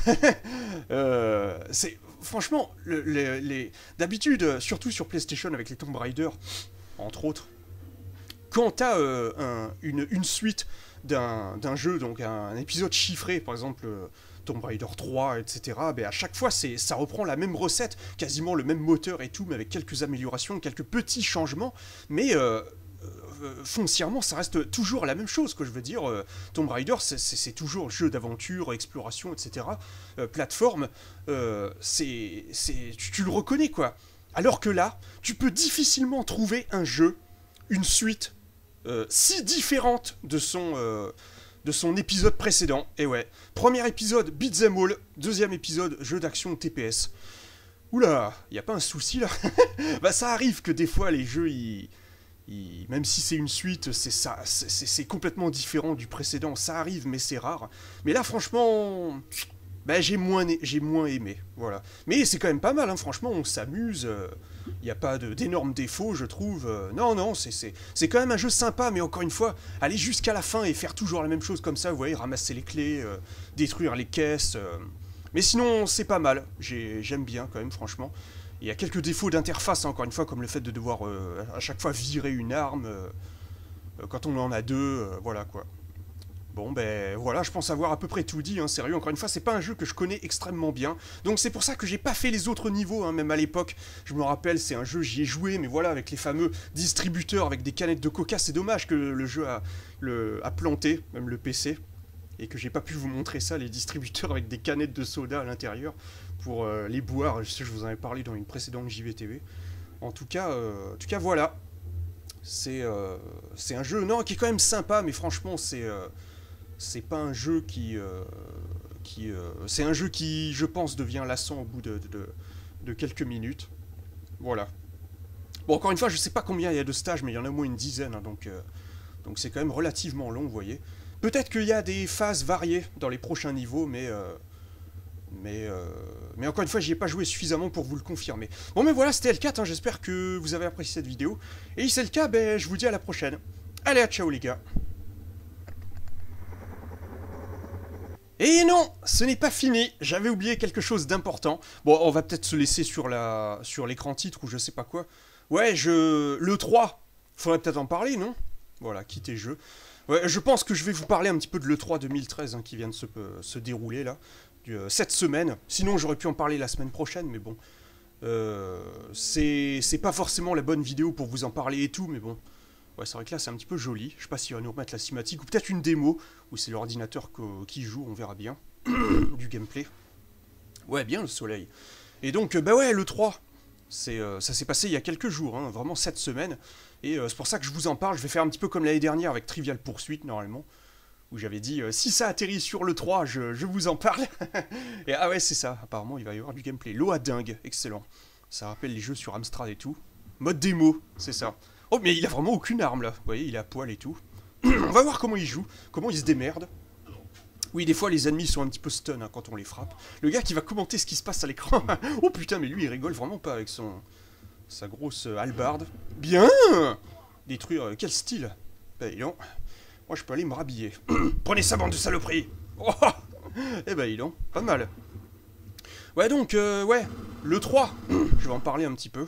euh, c'est franchement, le, le, les d'habitude, surtout sur PlayStation avec les Tomb Raider, entre autres, quand tu as euh, un, une, une suite d'un jeu, donc un, un épisode chiffré, par exemple euh, Tomb Raider trois, et cetera, ben à chaque fois, ça reprend la même recette, quasiment le même moteur et tout, mais avec quelques améliorations, quelques petits changements, mais euh, euh, foncièrement, ça reste toujours la même chose, que je veux dire. Euh, Tomb Raider, c'est toujours jeu d'aventure, exploration, et cetera. Euh, plateforme, euh, c'est tu, tu le reconnais, quoi. Alors que là, tu peux difficilement trouver un jeu, une suite, Euh, si différente de son, euh, de son épisode précédent. Et ouais, premier épisode, Beat'em All, deuxième épisode, jeu d'action T P S. Oula, y a pas un souci là? Bah ça arrive que des fois les jeux, ils... ils... même si c'est une suite, c'est ça, c'est complètement différent du précédent, ça arrive, mais c'est rare. Mais là franchement... Bah, j'ai moins, j'ai moins aimé, voilà. Mais c'est quand même pas mal, hein, franchement, on s'amuse, il euh, n'y a pas d'énormes défauts, je trouve. Euh, non, non, c'est quand même un jeu sympa, mais encore une fois, aller jusqu'à la fin et faire toujours la même chose comme ça, vous voyez, ramasser les clés, euh, détruire les caisses... Euh... Mais sinon, c'est pas mal, j'aime bien quand même, franchement. Il y a quelques défauts d'interface, hein, encore une fois, comme le fait de devoir euh, à chaque fois virer une arme, euh, quand on en a deux, euh, voilà quoi. Bon ben voilà, je pense avoir à peu près tout dit, hein, sérieux, encore une fois, c'est pas un jeu que je connais extrêmement bien, donc c'est pour ça que j'ai pas fait les autres niveaux, hein, même à l'époque, je me rappelle, c'est un jeu, j'y ai joué, mais voilà, avec les fameux distributeurs, avec des canettes de coca, c'est dommage que le jeu a, le, a planté, même le P C, et que j'ai pas pu vous montrer ça, les distributeurs avec des canettes de soda à l'intérieur, pour euh, les boire, je sais, je vous en avais parlé dans une précédente J V T V, en tout cas, euh, en tout cas voilà, c'est euh, c'est un jeu, non, qui est quand même sympa, mais franchement, c'est... Euh, c'est pas un jeu qui... Euh, qui euh, c'est un jeu qui, je pense, devient lassant au bout de, de, de quelques minutes. Voilà. Bon, encore une fois, je sais pas combien il y a de stages, mais il y en a au moins une dizaine, hein, donc euh, donc c'est quand même relativement long, vous voyez. Peut-être qu'il y a des phases variées dans les prochains niveaux, mais... Euh, mais, euh, mais encore une fois, j'y ai pas joué suffisamment pour vous le confirmer. Bon, mais voilà, c'était L quatre, hein, j'espère que vous avez apprécié cette vidéo. Et si c'est le cas, ben, je vous dis à la prochaine. Allez, à ciao les gars. Et non, ce n'est pas fini, j'avais oublié quelque chose d'important. Bon, on va peut-être se laisser sur la sur l'écran titre ou je sais pas quoi. Ouais, je... le trois, faudrait peut-être en parler, non? Voilà, quitter jeu. Ouais, je pense que je vais vous parler un petit peu de l'E trois deux mille treize hein, qui vient de se, euh, se dérouler là, du, euh, cette semaine. Sinon, j'aurais pu en parler la semaine prochaine, mais bon. Euh, c'est pas forcément la bonne vidéo pour vous en parler et tout, mais bon. Ouais, c'est vrai que là, c'est un petit peu joli. Je sais pas s'il va nous remettre la cinématique, ou peut-être une démo, où c'est l'ordinateur qui joue, on verra bien. Du gameplay. Ouais, bien le soleil. Et donc, bah ouais, le trois, euh, ça s'est passé il y a quelques jours, hein, vraiment cette semaine. Et euh, c'est pour ça que je vous en parle. Je vais faire un petit peu comme l'année dernière avec Trivial Pursuit, normalement. Où j'avais dit, euh, si ça atterrit sur le trois, je, je vous en parle. Et ah ouais, c'est ça, apparemment, il va y avoir du gameplay. L'eau à dingue, excellent. Ça rappelle les jeux sur Amstrad et tout. Mode démo, c'est ça. Oh, mais il a vraiment aucune arme, là. Vous voyez, il est à poil et tout. On va voir comment il joue, comment il se démerde. Oui, des fois, les ennemis sont un petit peu stun hein, quand on les frappe. Le gars qui va commenter ce qui se passe à l'écran. Oh putain, mais lui, il rigole vraiment pas avec son... sa grosse euh, hallebarde. Bien. Détruire, euh, quel style. Ben non. Moi, je peux aller me rhabiller. Prenez sa bande de saloperies. Oh. Eh ben, il en pas mal. Ouais, donc, euh, ouais, le trois. Je vais en parler un petit peu.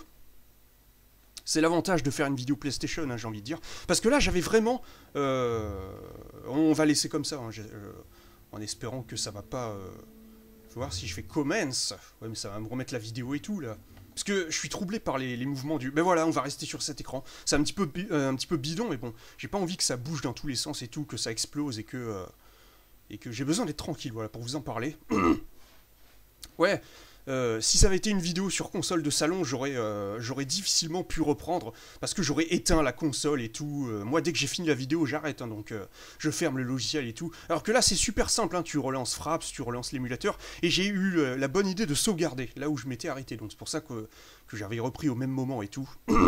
C'est l'avantage de faire une vidéo PlayStation, hein, j'ai envie de dire. Parce que là, j'avais vraiment... Euh, on va laisser comme ça, hein, euh, en espérant que ça va pas... Euh, faut voir si je fais commence. Ouais, mais ça va me remettre la vidéo et tout, là. Parce que je suis troublé par les, les mouvements du... Ben voilà, on va rester sur cet écran. C'est un petit peu, euh, un petit peu bidon, mais bon. J'ai pas envie que ça bouge dans tous les sens et tout, que ça explose et que... Euh, et que j'ai besoin d'être tranquille, voilà, pour vous en parler. Ouais... Euh, si ça avait été une vidéo sur console de salon, j'aurais euh, j'aurais difficilement pu reprendre, parce que j'aurais éteint la console et tout. Euh, moi, dès que j'ai fini la vidéo, j'arrête, hein, donc euh, je ferme le logiciel et tout. Alors que là, c'est super simple, hein, tu relances Fraps, tu relances l'émulateur, et j'ai eu euh, la bonne idée de sauvegarder, là où je m'étais arrêté, donc c'est pour ça que, que j'avais repris au même moment et tout.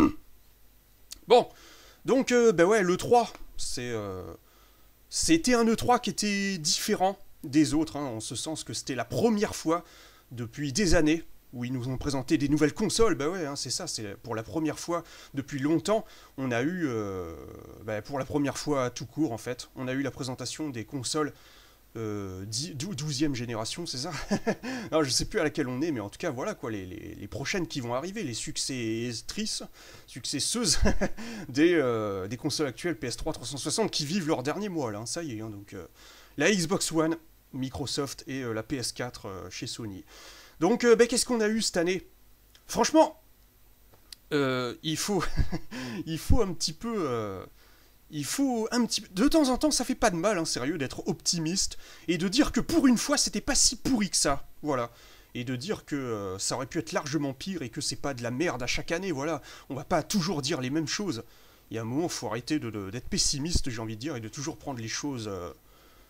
Bon, donc, euh, bah ouais, l'E trois, c'est... Euh, c'était un E trois qui était différent des autres, hein, en ce sens que c'était la première fois depuis des années, où ils nous ont présenté des nouvelles consoles, bah ouais, hein, c'est ça, c'est pour la première fois depuis longtemps, on a eu, euh, bah pour la première fois tout court en fait, on a eu la présentation des consoles euh, douzième génération, c'est ça? Alors je sais plus à laquelle on est, mais en tout cas voilà quoi, les, les, les prochaines qui vont arriver, les successrices, successeuses des, euh, des consoles actuelles P S trois trois cent soixante qui vivent leur dernier mois là, hein, ça y est, hein, donc euh, la Xbox One, Microsoft et euh, la P S quatre euh, chez Sony. Donc, euh, bah, qu'est-ce qu'on a eu cette année? Franchement, euh, il faut, il faut un petit peu, euh, il faut un petit, de temps en temps, ça fait pas de mal, hein, sérieux, d'être optimiste et de dire que pour une fois, c'était pas si pourri que ça, voilà. Et de dire que euh, ça aurait pu être largement pire et que c'est pas de la merde à chaque année, voilà. On va pas toujours dire les mêmes choses. Il y a un moment, il faut arrêter de, de, d'être pessimiste, j'ai envie de dire, et de toujours prendre les choses. Euh,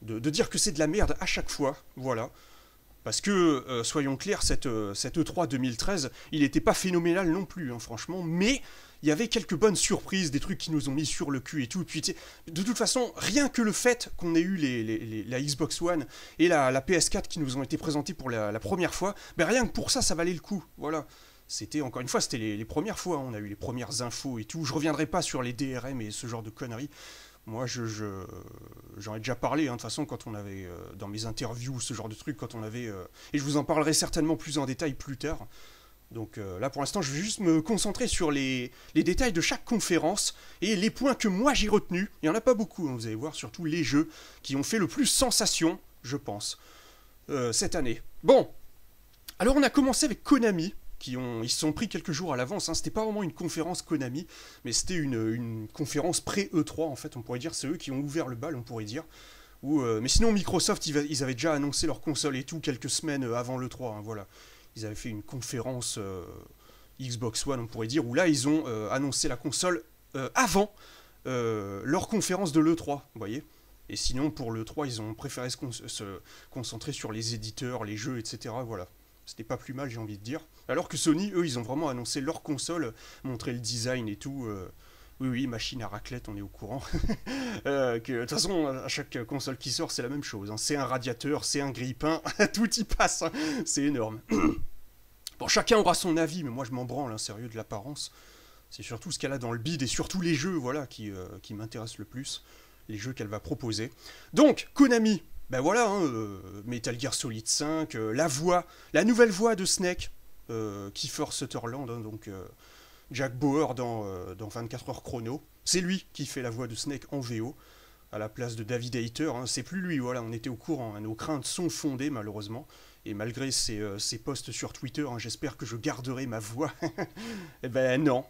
de, de dire que c'est de la merde à chaque fois, voilà. Parce que, euh, soyons clairs, cette, euh, cette E trois deux mille treize, il n'était pas phénoménal non plus, hein, franchement, mais il y avait quelques bonnes surprises, des trucs qui nous ont mis sur le cul et tout. Et puis, de toute façon, rien que le fait qu'on ait eu les, les, les, la Xbox One et la, la P S quatre qui nous ont été présentés pour la, la première fois, ben rien que pour ça, ça valait le coup, voilà. C'était, encore une fois, c'était les, les premières fois, hein, on a eu les premières infos et tout. Je reviendrai pas sur les D R M et ce genre de conneries. Moi, je, je, j'en ai déjà parlé, hein, de toute façon, quand on avait, euh, dans mes interviews, ce genre de trucs, quand on avait... Euh, et je vous en parlerai certainement plus en détail plus tard. Donc euh, là, pour l'instant, je vais juste me concentrer sur les, les détails de chaque conférence et les points que moi j'ai retenus. Il n'y en a pas beaucoup, hein, vous allez voir, surtout les jeux qui ont fait le plus sensation, je pense, euh, cette année. Bon, alors on a commencé avec Konami. Qui ont, ils se sont pris quelques jours à l'avance, hein. C'était pas vraiment une conférence Konami, mais c'était une, une conférence pré-E trois, en fait, on pourrait dire, c'est eux qui ont ouvert le bal, on pourrait dire. Ou, euh, mais sinon, Microsoft, ils, ils avaient déjà annoncé leur console et tout quelques semaines avant l'E trois, hein, voilà. Ils avaient fait une conférence euh, Xbox One, on pourrait dire, où là, ils ont euh, annoncé la console euh, avant euh, leur conférence de l'E trois, vous voyez. Et sinon, pour l'E trois, ils ont préféré se, con se concentrer sur les éditeurs, les jeux, et cetera, voilà. C'était pas plus mal, j'ai envie de dire. Alors que Sony, eux, ils ont vraiment annoncé leur console, montré le design et tout. Euh, oui, oui, machine à raclette, on est au courant. euh, que, de toute façon, à chaque console qui sort, c'est la même chose, hein. C'est un radiateur, c'est un grille-pain, tout y passe. Hein. C'est énorme. Bon, chacun aura son avis, mais moi, je m'en branle, hein, sérieux, de l'apparence. C'est surtout ce qu'elle a dans le bid et surtout les jeux, voilà, qui, euh, qui m'intéressent le plus. Les jeux qu'elle va proposer. Donc, Konami. Ben voilà, hein, euh, Metal Gear Solid cinq, euh, la voix, la nouvelle voix de Snake, euh, Kiefer Sutherland, hein, donc euh, Jack Bauer dans, euh, dans vingt-quatre heures chrono. C'est lui qui fait la voix de Snake en V O, à la place de David Hayter. Hein, c'est plus lui, voilà, on était au courant. Hein, nos craintes sont fondées, malheureusement. Et malgré ses, euh, ses posts sur Twitter, hein, j'espère que je garderai ma voix. Eh ben non.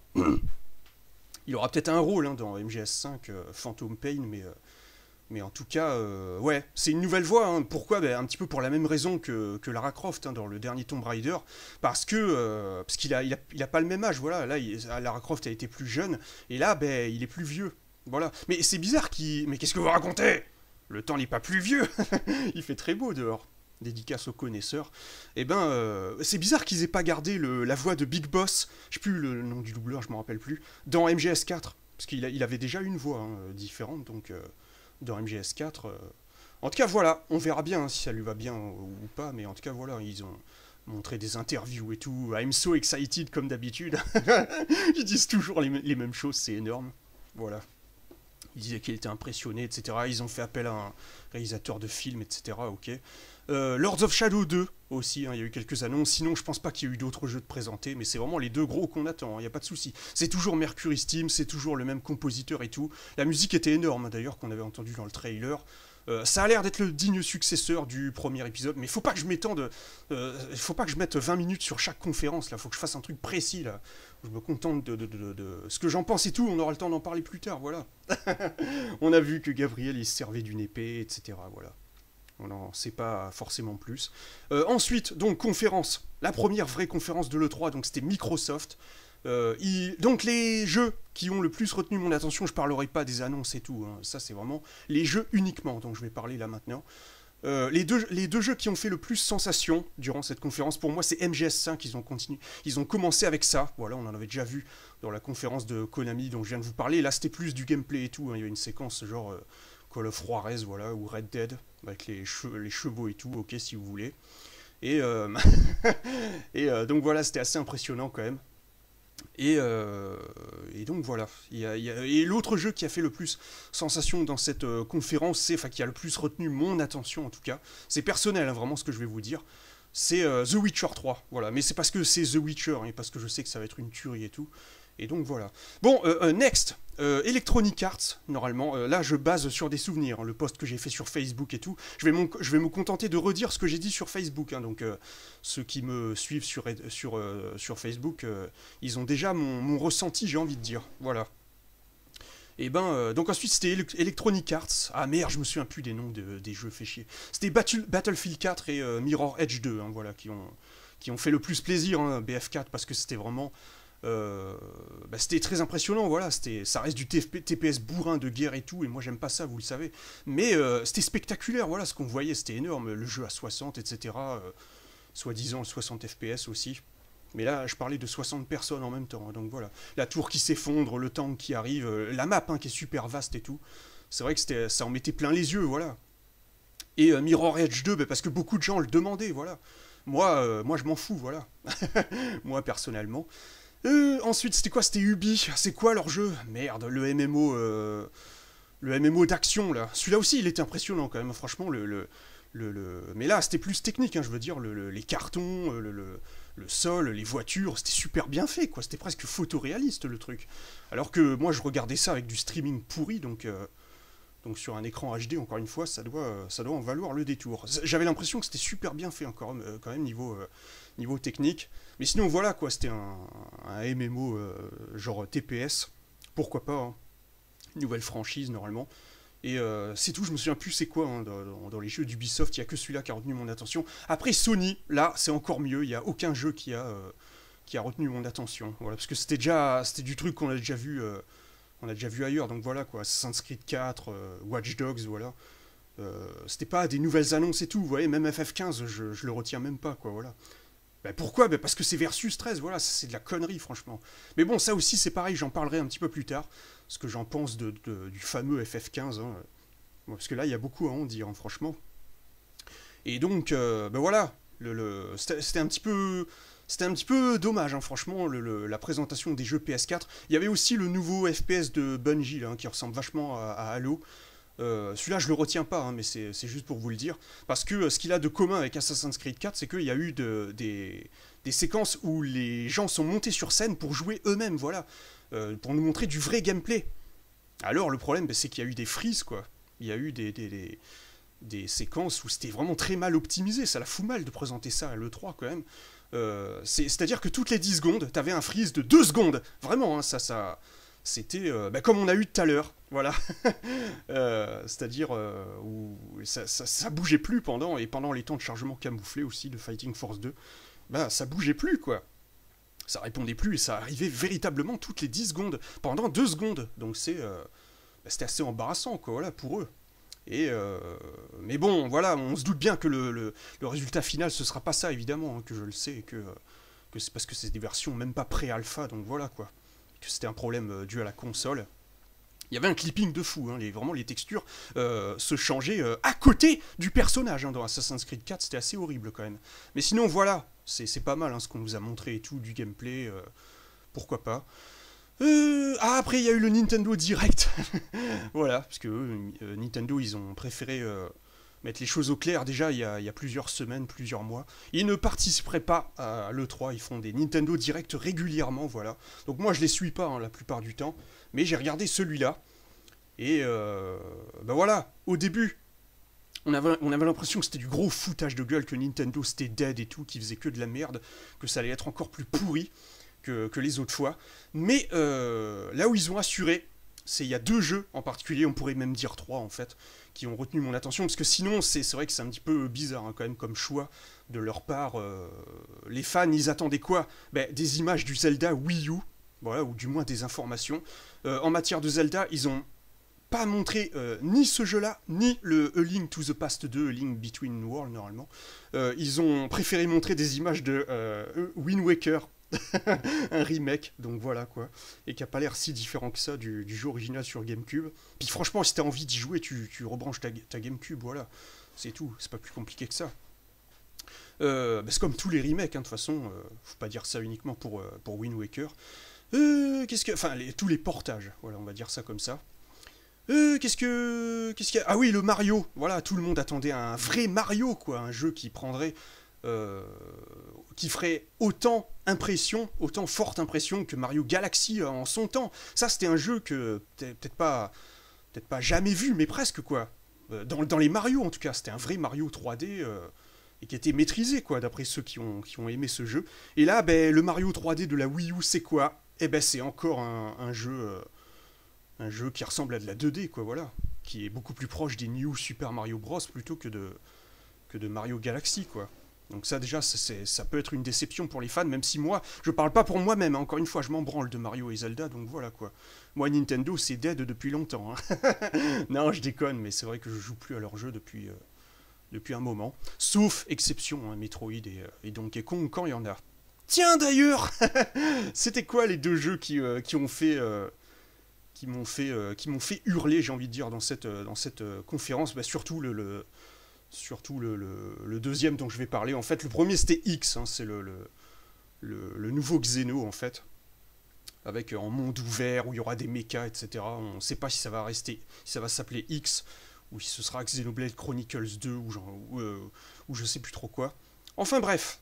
Il aura peut-être un rôle, hein, dans M G S cinq, euh, Phantom Pain, mais... Euh, Mais en tout cas, euh, ouais, c'est une nouvelle voix. Hein. Pourquoi? Ben, un petit peu pour la même raison que, que Lara Croft, hein, dans le dernier Tomb Raider. Parce que euh, parce qu'il a, il a, il a pas le même âge. Voilà, là, il, Lara Croft a été plus jeune. Et là, ben, il est plus vieux. Voilà. Mais c'est bizarre qu'il... Mais qu'est-ce que vous racontez? Le temps n'est pas plus vieux. Il fait très beau dehors. Dédicace aux connaisseurs. Eh ben, euh, c'est bizarre qu'ils aient pas gardé le, la voix de Big Boss. Je sais plus le nom du doubleur, je me rappelle plus. Dans M G S quatre. Parce qu'il a, il avait déjà une voix, hein, différente, donc... Euh, dans M G S quatre. Euh... En tout cas, voilà, on verra bien, hein, si ça lui va bien ou, ou pas, mais en tout cas, voilà, ils ont montré des interviews et tout. I'm so excited, comme d'habitude. Ils disent toujours les, les mêmes choses, c'est énorme. Voilà. Ils disaient qu'il était impressionné, et cetera. Ils ont fait appel à un réalisateur de films, et cetera. Ok. Euh, Lords of Shadow deux aussi, hein, il y a eu quelques annonces. Sinon, je pense pas qu'il y ait eu d'autres jeux de présentés, mais c'est vraiment les deux gros qu'on attend, il hein, n'y a pas de souci. C'est toujours Mercury Steam, c'est toujours le même compositeur et tout. La musique était énorme, d'ailleurs, qu'on avait entendu dans le trailer. Euh, ça a l'air d'être le digne successeur du premier épisode, mais il faut pas que je m'étende, euh, faut pas que je mette vingt minutes sur chaque conférence, là, faut que je fasse un truc précis, là. Je me contente de, de, de, de, de ce que j'en pense et tout, on aura le temps d'en parler plus tard, voilà. On a vu que Gabriel, il se servait d'une épée, et cetera, voilà. On n'en sait pas forcément plus. Euh, ensuite, donc, conférence. La première vraie conférence de l'E trois, donc c'était Microsoft. Euh, il... Donc les jeux qui ont le plus retenu mon attention, je ne parlerai pas des annonces et tout, hein. Ça c'est vraiment les jeux uniquement, donc je vais parler là maintenant. Euh, les, deux, les deux jeux qui ont fait le plus sensation durant cette conférence, pour moi c'est M G S cinq, ils ont, continué, ils ont commencé avec ça, voilà, on en avait déjà vu dans la conférence de Konami dont je viens de vous parler, là c'était plus du gameplay et tout, hein. Il y a une séquence genre euh, Call of Juarez, voilà, ou Red Dead, avec les, che les chevaux et tout, ok si vous voulez. Et, euh, et euh, donc voilà, c'était assez impressionnant quand même. Et, euh, et donc voilà. Il y a, il y a, et l'autre jeu qui a fait le plus sensation dans cette euh, conférence, c'est, enfin qui a le plus retenu mon attention en tout cas, c'est personnel, hein, vraiment ce que je vais vous dire, c'est euh, The Witcher trois. Voilà. Mais c'est parce que c'est The Witcher, et parce que je sais que ça va être une tuerie et tout. Et donc voilà. Bon, euh, euh, next, euh, Electronic Arts, normalement, euh, là je base sur des souvenirs, hein, le post que j'ai fait sur Facebook et tout. Je vais, je vais me contenter de redire ce que j'ai dit sur Facebook, hein, donc euh, ceux qui me suivent sur, sur, euh, sur Facebook, euh, ils ont déjà mon, mon ressenti, j'ai envie de dire. Voilà. Et ben, euh, donc ensuite c'était Electronic Arts. Ah merde, je me souviens plus des noms de, des jeux, fait chier. C'était Battle, Battlefield quatre et euh, Mirror Edge deux, hein, voilà, qui ont, qui ont fait le plus plaisir, hein, B F quatre, parce que c'était vraiment... Euh, bah, c'était très impressionnant, voilà, c'était, ça reste du T P S bourrin de guerre et tout, et moi j'aime pas ça, vous le savez. Mais euh, c'était spectaculaire, voilà, ce qu'on voyait, c'était énorme, le jeu à soixante, et cetera. Euh, soi-disant soixante F P S aussi. Mais là, je parlais de soixante personnes en même temps, hein, donc voilà. La tour qui s'effondre, le tank qui arrive, euh, la map hein, qui est super vaste et tout. C'est vrai que c'était, ça en mettait plein les yeux, voilà. Et euh, Mirror Edge deux, bah, parce que beaucoup de gens le demandaient, voilà. Moi, euh, moi je m'en fous, voilà. Moi, personnellement. Euh, ensuite, c'était quoi? C'était Ubi. C'est quoi leur jeu? Merde, le M M O... Euh, le M M O d'action, là. Celui-là aussi, il était impressionnant, quand même. Franchement, le... le, le, le... Mais là, c'était plus technique, hein, je veux dire. Le, le, les cartons, le, le, le sol, les voitures, c'était super bien fait, quoi. C'était presque photoréaliste, le truc. Alors que moi, je regardais ça avec du streaming pourri, donc... Euh, donc sur un écran H D, encore une fois, ça doit, ça doit en valoir le détour. J'avais l'impression que c'était super bien fait, encore, euh, quand même, niveau, euh, niveau technique. Mais sinon, voilà, quoi, c'était un, un M M O euh, genre T P S. Pourquoi pas, hein. Nouvelle franchise, normalement. Et euh, c'est tout, je me souviens plus c'est quoi, hein, dans, dans les jeux d'Ubisoft, il n'y a que celui-là qui a retenu mon attention. Après, Sony, là, c'est encore mieux, il n'y a aucun jeu qui a, euh, qui a retenu mon attention. Voilà, parce que c'était déjà, c'était du truc qu'on a déjà vu... Euh, on a déjà vu ailleurs, donc voilà quoi, Assassin's Creed quatre, euh, Watch Dogs, voilà. Euh, c'était pas des nouvelles annonces et tout, vous voyez, même F F quinze, je, je le retiens même pas, quoi, voilà. Ben pourquoi? Ben parce que c'est Versus treize, voilà, c'est de la connerie, franchement. Mais bon, ça aussi, c'est pareil, j'en parlerai un petit peu plus tard, ce que j'en pense de, de, du fameux F F quinze, hein. Bon, parce que là, il y a beaucoup à en dire, hein, franchement. Et donc, euh, ben voilà, le, le, c'était un petit peu... C'était un petit peu dommage, hein, franchement, le, le, la présentation des jeux P S quatre. Il y avait aussi le nouveau F P S de Bungie, là, hein, qui ressemble vachement à, à Halo. Euh, Celui-là, je le retiens pas, hein, mais c'est juste pour vous le dire. Parce que euh, ce qu'il a de commun avec Assassin's Creed quatre, c'est qu'il y a eu de, des, des séquences où les gens sont montés sur scène pour jouer eux-mêmes, voilà. Euh, pour nous montrer du vrai gameplay. Alors, le problème, bah, c'est qu'il y a eu des frises, quoi. Il y a eu des... des, des des séquences où c'était vraiment très mal optimisé, ça la fout mal de présenter ça à l'E trois quand même. Euh, C'est-à-dire que toutes les dix secondes, t'avais un freeze de deux secondes. Vraiment, hein, ça, ça, c'était euh, bah, comme on a eu tout à l'heure. Voilà. euh, C'est-à-dire euh, où ça, ça, ça bougeait plus pendant, et pendant les temps de chargement camouflés aussi de Fighting Force deux, bah ça bougeait plus, quoi. Ça répondait plus et ça arrivait véritablement toutes les dix secondes, pendant deux secondes. Donc c'est, euh, bah, c'était assez embarrassant, quoi, voilà, pour eux. Et euh, mais bon, voilà, on se doute bien que le, le, le résultat final, ce sera pas ça, évidemment, hein, que je le sais, et que, que c'est parce que c'est des versions même pas pré-alpha, donc voilà, quoi. Que c'était un problème euh, dû à la console. Il y avait un clipping de fou, hein, les, vraiment les textures euh, se changeaient euh, à côté du personnage, hein, dans Assassin's Creed quatre, c'était assez horrible quand même. Mais sinon, voilà, c'est pas mal, hein, ce qu'on nous a montré et tout, du gameplay, euh, pourquoi pas. Euh, ah, après, il y a eu le Nintendo Direct. Voilà, parce que euh, Nintendo, ils ont préféré euh, mettre les choses au clair déjà il y, a, il y a plusieurs semaines, plusieurs mois. Ils ne participeraient pas à l'E trois, ils font des Nintendo Direct régulièrement, voilà. Donc moi, je les suis pas, hein, la plupart du temps, mais j'ai regardé celui-là. Et euh, ben voilà, au début, on avait, on avait l'impression que c'était du gros foutage de gueule, que Nintendo c'était dead et tout, qui faisait que de la merde, que ça allait être encore plus pourri. Que, que les autres fois. Mais euh, là où ils ont assuré, c'est il y a deux jeux en particulier, on pourrait même dire trois en fait, qui ont retenu mon attention, parce que sinon c'est vrai que c'est un petit peu bizarre, hein, quand même, comme choix de leur part. Euh, les fans, ils attendaient quoi? Ben, des images du Zelda Wii U, voilà, ou du moins des informations. Euh, en matière de Zelda, ils ont pas montré euh, ni ce jeu-là, ni le A Link to the Past deux, A Link Between Worlds normalement. Euh, ils ont préféré montrer des images de euh, Wind Waker, un remake, donc voilà quoi, et qui a pas l'air si différent que ça du, du jeu original sur GameCube. Puis franchement, si t'as envie d'y jouer, tu, tu rebranches ta, ta GameCube, voilà, c'est tout, c'est pas plus compliqué que ça. Euh, bah c'est comme tous les remakes, hein, de toute façon, euh, faut pas dire ça uniquement pour, euh, pour Wind Waker. Euh, qu'est-ce que, enfin, les, tous les portages, voilà, on va dire ça comme ça. Euh, qu'est-ce que, qu'est-ce qu'il y a? Ah oui, le Mario, voilà, tout le monde attendait un vrai Mario, quoi, un jeu qui prendrait. Euh, qui ferait autant impression, autant forte impression que Mario Galaxy en son temps. Ça, c'était un jeu que peut-être pas, peut-être pas jamais vu, mais presque quoi. Dans, dans les Mario, en tout cas, c'était un vrai Mario trois D euh, et qui était maîtrisé, quoi, d'après ceux qui ont, qui ont aimé ce jeu. Et là, ben, le Mario trois D de la Wii U, c'est quoi? Eh ben, c'est encore un, un jeu, euh, un jeu qui ressemble à de la deux D, quoi, voilà, qui est beaucoup plus proche des New Super Mario Bros plutôt que de, que de Mario Galaxy, quoi. Donc ça déjà, ça, ça peut être une déception pour les fans, même si moi, je parle pas pour moi-même, hein. Encore une fois, je m'en branle de Mario et Zelda, donc voilà quoi. Moi, Nintendo, c'est dead depuis longtemps. Hein. Non, je déconne, mais c'est vrai que je joue plus à leurs jeux depuis, euh, depuis un moment. Sauf exception, hein, Metroid et, euh, et Donkey Kong, quand il y en a. Tiens d'ailleurs, c'était quoi les deux jeux qui, euh, qui ont fait... Euh, qui m'ont fait, euh, qui m'ont fait hurler, j'ai envie de dire, dans cette, euh, dans cette euh, conférence, bah, surtout le... le Surtout le, le, le deuxième dont je vais parler. En fait, le premier c'était X, hein, c'est le, le, le, le nouveau Xeno en fait, avec un monde ouvert où il y aura des mechas, et cetera. On ne sait pas si ça va rester, si ça va s'appeler X ou si ce sera Xenoblade Chronicles deux ou, genre, ou, euh, ou je sais plus trop quoi. Enfin bref.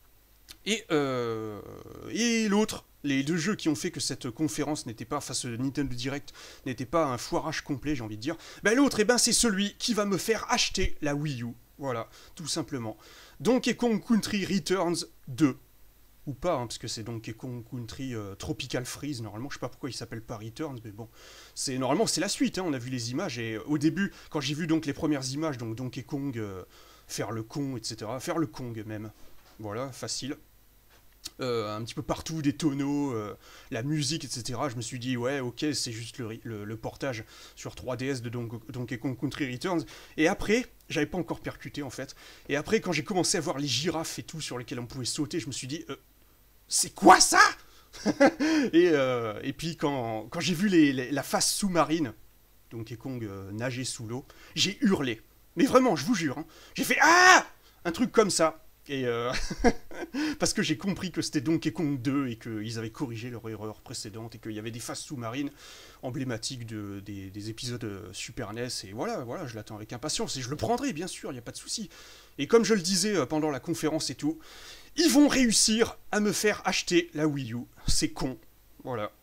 Et, euh, et l'autre, les deux jeux qui ont fait que cette conférence n'était pas, enfin ce Nintendo Direct n'était pas un foirage complet, j'ai envie de dire, ben l'autre, eh ben, c'est celui qui va me faire acheter la Wii U. Voilà, tout simplement. Donkey Kong Country Returns deux. Ou pas, hein, parce que c'est Donkey Kong Country euh, Tropical Freeze, normalement, je sais pas pourquoi il s'appelle pas Returns, mais bon. C'est, normalement, c'est la suite, hein, on a vu les images, et au début, quand j'ai vu donc les premières images, donc Donkey Kong euh, faire le con, et cetera, faire le Kong même. Voilà, facile. Euh, un petit peu partout, des tonneaux, euh, la musique, et cetera. Je me suis dit, ouais, ok, c'est juste le, le, le portage sur trois D S de Don Donkey Kong Country Returns. Et après, j'avais pas encore percuté en fait. Et après, quand j'ai commencé à voir les girafes et tout sur lesquelles on pouvait sauter, je me suis dit, euh, c'est quoi ça? et, euh, et puis, quand, quand j'ai vu les, les, la face sous-marine, Donkey Kong euh, nager sous l'eau, j'ai hurlé. Mais vraiment, je vous jure, hein, j'ai fait ah! Un truc comme ça. Et euh... parce que j'ai compris que c'était Donkey Kong deux et qu'ils avaient corrigé leur erreur précédente et qu'il y avait des phases sous-marines emblématiques de, des, des épisodes Super N E S. Et voilà, voilà, je l'attends avec impatience et je le prendrai, bien sûr, il n'y a pas de souci. Et comme je le disais pendant la conférence et tout, ils vont réussir à me faire acheter la Wii U. C'est con, voilà.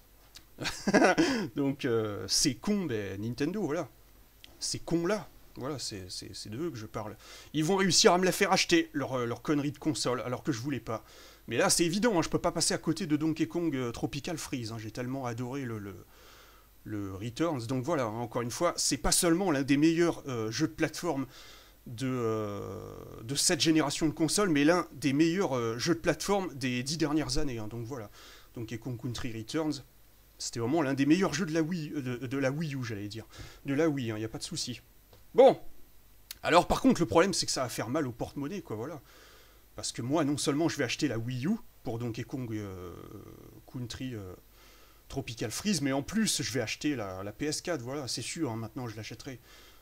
Donc, euh, c'est con, ben, Nintendo, voilà. C'est con là. Voilà, c'est de eux que je parle. Ils vont réussir à me la faire acheter, leur, leur connerie de console, alors que je voulais pas. Mais là, c'est évident, hein, je peux pas passer à côté de Donkey Kong euh, Tropical Freeze. Hein, j'ai tellement adoré le, le, le Returns. Donc voilà, hein, encore une fois, c'est pas seulement l'un des meilleurs euh, jeux de plateforme de, euh, de cette génération de consoles, mais l'un des meilleurs euh, jeux de plateforme des dix dernières années. Hein, donc voilà, Donkey Kong Country Returns, c'était vraiment l'un des meilleurs jeux de la Wii, de, de la Wii U, j'allais dire. De la Wii, il n'y a pas de souci. Bon, alors par contre le problème c'est que ça va faire mal au porte-monnaie, quoi, voilà. Parce que moi non seulement je vais acheter la Wii U pour Donkey Kong euh, Country euh, Tropical Freeze, mais en plus je vais acheter la, la P S quatre, voilà, c'est sûr, hein, maintenant je l'achèterai.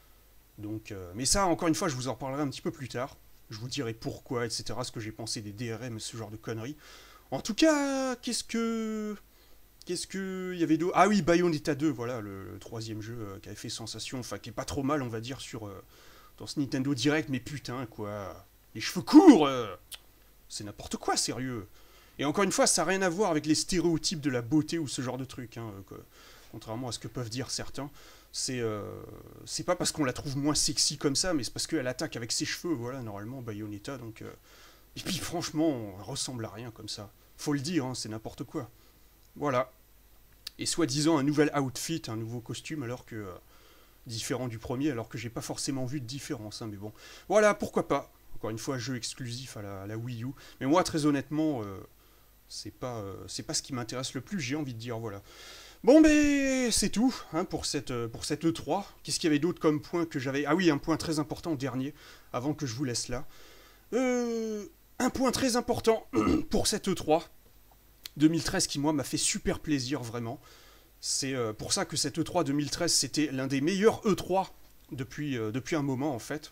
Donc, euh, mais ça encore une fois je vous en reparlerai un petit peu plus tard. Je vous dirai pourquoi, et cetera, ce que j'ai pensé des D R M, ce genre de conneries. En tout cas, qu'est-ce que... Qu'est-ce que il y avait d'autre? Ah oui, Bayonetta deux, voilà, le, le troisième jeu euh, qui avait fait sensation, enfin qui est pas trop mal, on va dire, sur euh, dans ce Nintendo Direct, mais putain, quoi. Les cheveux courts euh, c'est n'importe quoi, sérieux. Et encore une fois, ça n'a rien à voir avec les stéréotypes de la beauté ou ce genre de truc, hein, quoi. Contrairement à ce que peuvent dire certains. C'est euh, c'est pas parce qu'on la trouve moins sexy comme ça, mais c'est parce qu'elle attaque avec ses cheveux, voilà, normalement, Bayonetta, donc... Euh... Et puis franchement, elle ressemble à rien comme ça. Faut le dire, hein, c'est n'importe quoi. Voilà. Et soi-disant un nouvel outfit, un nouveau costume, alors que... Euh, différent du premier, alors que j'ai pas forcément vu de différence, hein, mais bon. Voilà, pourquoi pas. Encore une fois, jeu exclusif à la, à la Wii U. Mais moi, très honnêtement, euh, c'est pas, euh, c'est pas ce qui m'intéresse le plus, j'ai envie de dire, voilà. Bon, ben, c'est tout, hein, pour cette, pour cette E trois. Qu'est-ce qu'il y avait d'autre comme point que j'avais... Ah oui, un point très important, dernier, avant que je vous laisse là. Euh, un point très important pour cette E trois deux mille treize qui, moi, m'a fait super plaisir, vraiment. C'est euh, pour ça que cette E trois deux mille treize, c'était l'un des meilleurs E trois depuis, euh, depuis un moment, en fait.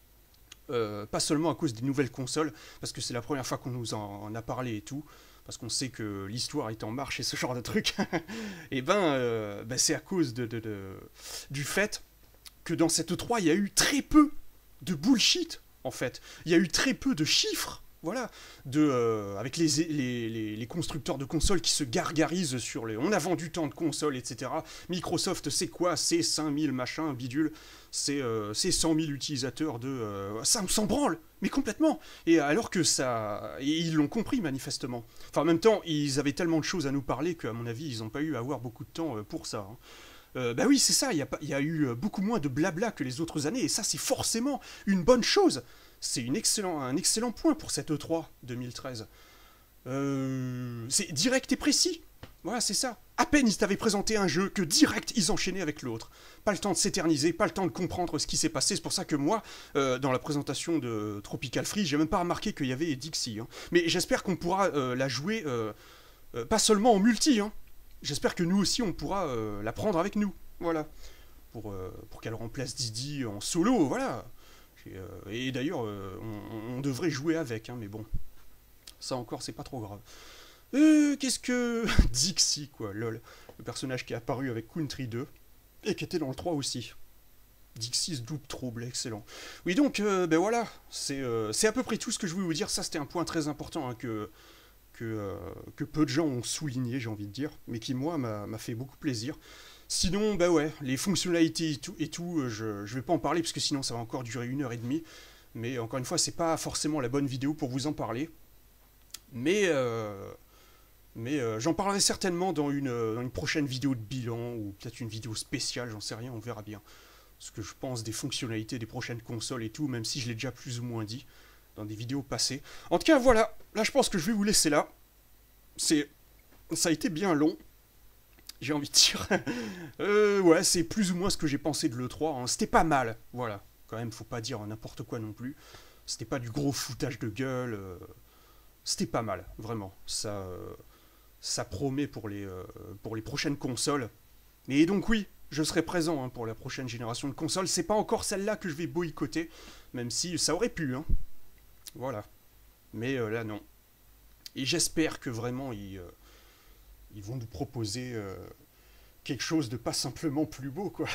Euh, pas seulement à cause des nouvelles consoles, parce que c'est la première fois qu'on nous en, en a parlé et tout, parce qu'on sait que l'histoire est en marche et ce genre de trucs. Et ben, euh, ben c'est à cause de, de, de, du fait que dans cette E trois, il y a eu très peu de bullshit, en fait. Il y a eu très peu de chiffres. Voilà, de, euh, avec les, les, les, les constructeurs de consoles qui se gargarisent sur les... On a vendu tant de consoles, et cetera. Microsoft, c'est quoi? C'est cinq mille machin, bidule. C'est euh, cent mille utilisateurs de... Euh, ça, on s'en branle, mais complètement. Et alors que ça... Et ils l'ont compris, manifestement. Enfin, en même temps, ils avaient tellement de choses à nous parler qu'à mon avis, ils n'ont pas eu à avoir beaucoup de temps pour ça. Hein. Euh, bah oui, c'est ça, il y, a pas- il y a eu euh, beaucoup moins de blabla que les autres années, et ça, c'est forcément une bonne chose. C'est une excellent, un excellent point pour cette E trois deux mille treize. Euh, c'est direct et précis. Voilà, c'est ça. À peine ils t'avaient présenté un jeu que direct ils enchaînaient avec l'autre. Pas le temps de s'éterniser, pas le temps de comprendre ce qui s'est passé. C'est pour ça que moi, euh, dans la présentation de Tropical Freeze, j'ai même pas remarqué qu'il y avait Dixie. Hein. Mais j'espère qu'on pourra euh, la jouer, euh, euh, pas seulement en multi. Hein. J'espère que nous aussi on pourra euh, la prendre avec nous. Voilà. Pour, euh, pour qu'elle remplace Didi en solo, voilà. Et, euh, et d'ailleurs, euh, on, on devrait jouer avec, hein, mais bon. Ça encore, c'est pas trop grave. Euh, qu'est-ce que... Dixie, quoi, lol. Le personnage qui est apparu avec Country deux, et qui était dans le trois aussi. Dixie's Double Trouble, excellent. Oui, donc, euh, ben voilà, c'est euh, c'est à peu près tout ce que je voulais vous dire. Ça, c'était un point très important, hein, que, que, euh, que peu de gens ont souligné, j'ai envie de dire, mais qui, moi, m'a fait beaucoup plaisir. Sinon, bah ouais, les fonctionnalités et tout, et tout euh, je, je vais pas en parler, parce que sinon, ça va encore durer une heure et demie. Mais encore une fois, c'est pas forcément la bonne vidéo pour vous en parler. Mais... Euh, Mais euh, j'en parlerai certainement dans une, euh, dans une prochaine vidéo de bilan, ou peut-être une vidéo spéciale, j'en sais rien, on verra bien. Ce que je pense des fonctionnalités des prochaines consoles et tout, même si je l'ai déjà plus ou moins dit dans des vidéos passées. En tout cas, voilà, là je pense que je vais vous laisser là. C'est... Ça a été bien long, j'ai envie de dire. euh, ouais, c'est plus ou moins ce que j'ai pensé de l'E trois, hein. C'était pas mal, voilà. Quand même, faut pas dire n'importe quoi non plus. C'était pas du gros foutage de gueule. Euh... C'était pas mal, vraiment. Ça... Euh... Ça promet pour les, euh, pour les prochaines consoles. Et donc oui, je serai présent hein, pour la prochaine génération de consoles. C'est pas encore celle-là que je vais boycotter, même si ça aurait pu. Hein. Voilà. Mais euh, là, non. Et j'espère que vraiment, ils, euh, ils vont nous proposer euh, quelque chose de pas simplement plus beau, quoi.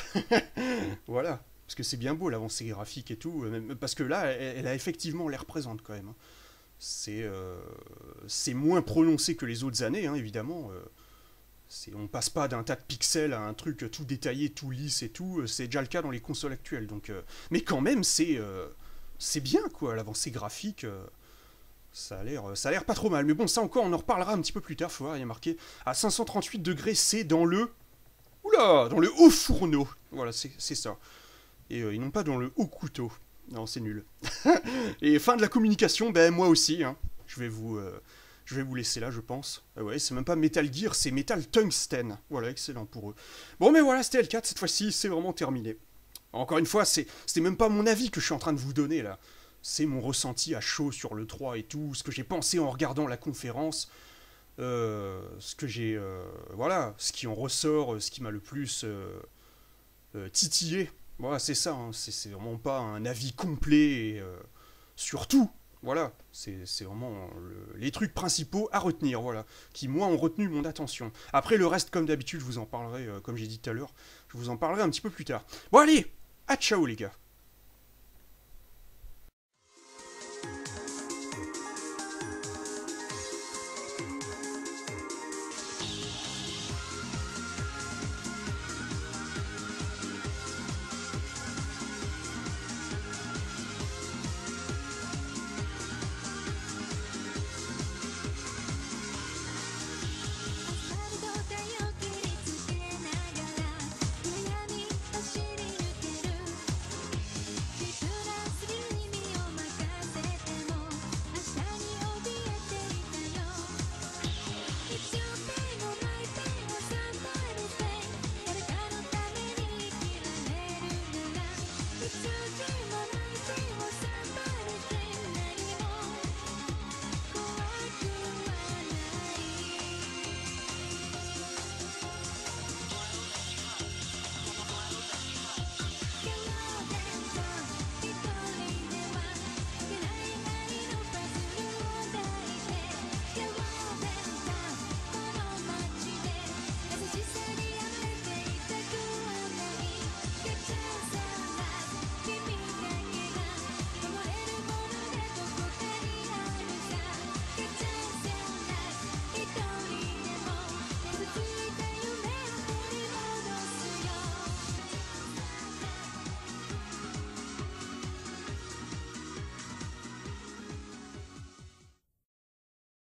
Voilà. Parce que c'est bien beau, l'avancée graphique et tout. Parce que là, elle, elle a effectivement l'air présente, quand même. Hein. C'est euh, moins prononcé que les autres années, hein, évidemment. Euh, on passe pas d'un tas de pixels à un truc tout détaillé, tout lisse et tout. C'est déjà le cas dans les consoles actuelles. Donc, euh, mais quand même, c'est euh, c'est bien, quoi. L'avancée graphique, euh, ça a l'air ça a l'air pas trop mal. Mais bon, ça encore, on en reparlera un petit peu plus tard. Faut voir, il y a marqué à cinq cent trente-huit degrés C dans le... Oula, dans le haut fourneau. Voilà, c'est ça. Et euh, ils n'ont pas dans le haut couteau. Non, c'est nul. Et fin de la communication, ben moi aussi. Hein. Je vais vous, euh, je vais vous laisser là, je pense. Ah ouais, c'est même pas Metal Gear, c'est Metal Tungsten. Voilà, excellent pour eux. Bon, mais voilà, c'était L quatre. Cette fois-ci, c'est vraiment terminé. Encore une fois, c'était même pas mon avis que je suis en train de vous donner là. C'est mon ressenti à chaud sur le trois et tout, ce que j'ai pensé en regardant la conférence, euh, ce que j'ai, euh, voilà, ce qui en ressort, ce qui m'a le plus euh, euh, titillé. Voilà, c'est ça, hein. C'est vraiment pas un avis complet et, euh, sur tout. Voilà, c'est vraiment le, les trucs principaux à retenir, voilà, qui moi ont retenu mon attention. Après le reste, comme d'habitude, je vous en parlerai, euh, comme j'ai dit tout à l'heure, je vous en parlerai un petit peu plus tard. Bon allez, à ciao les gars.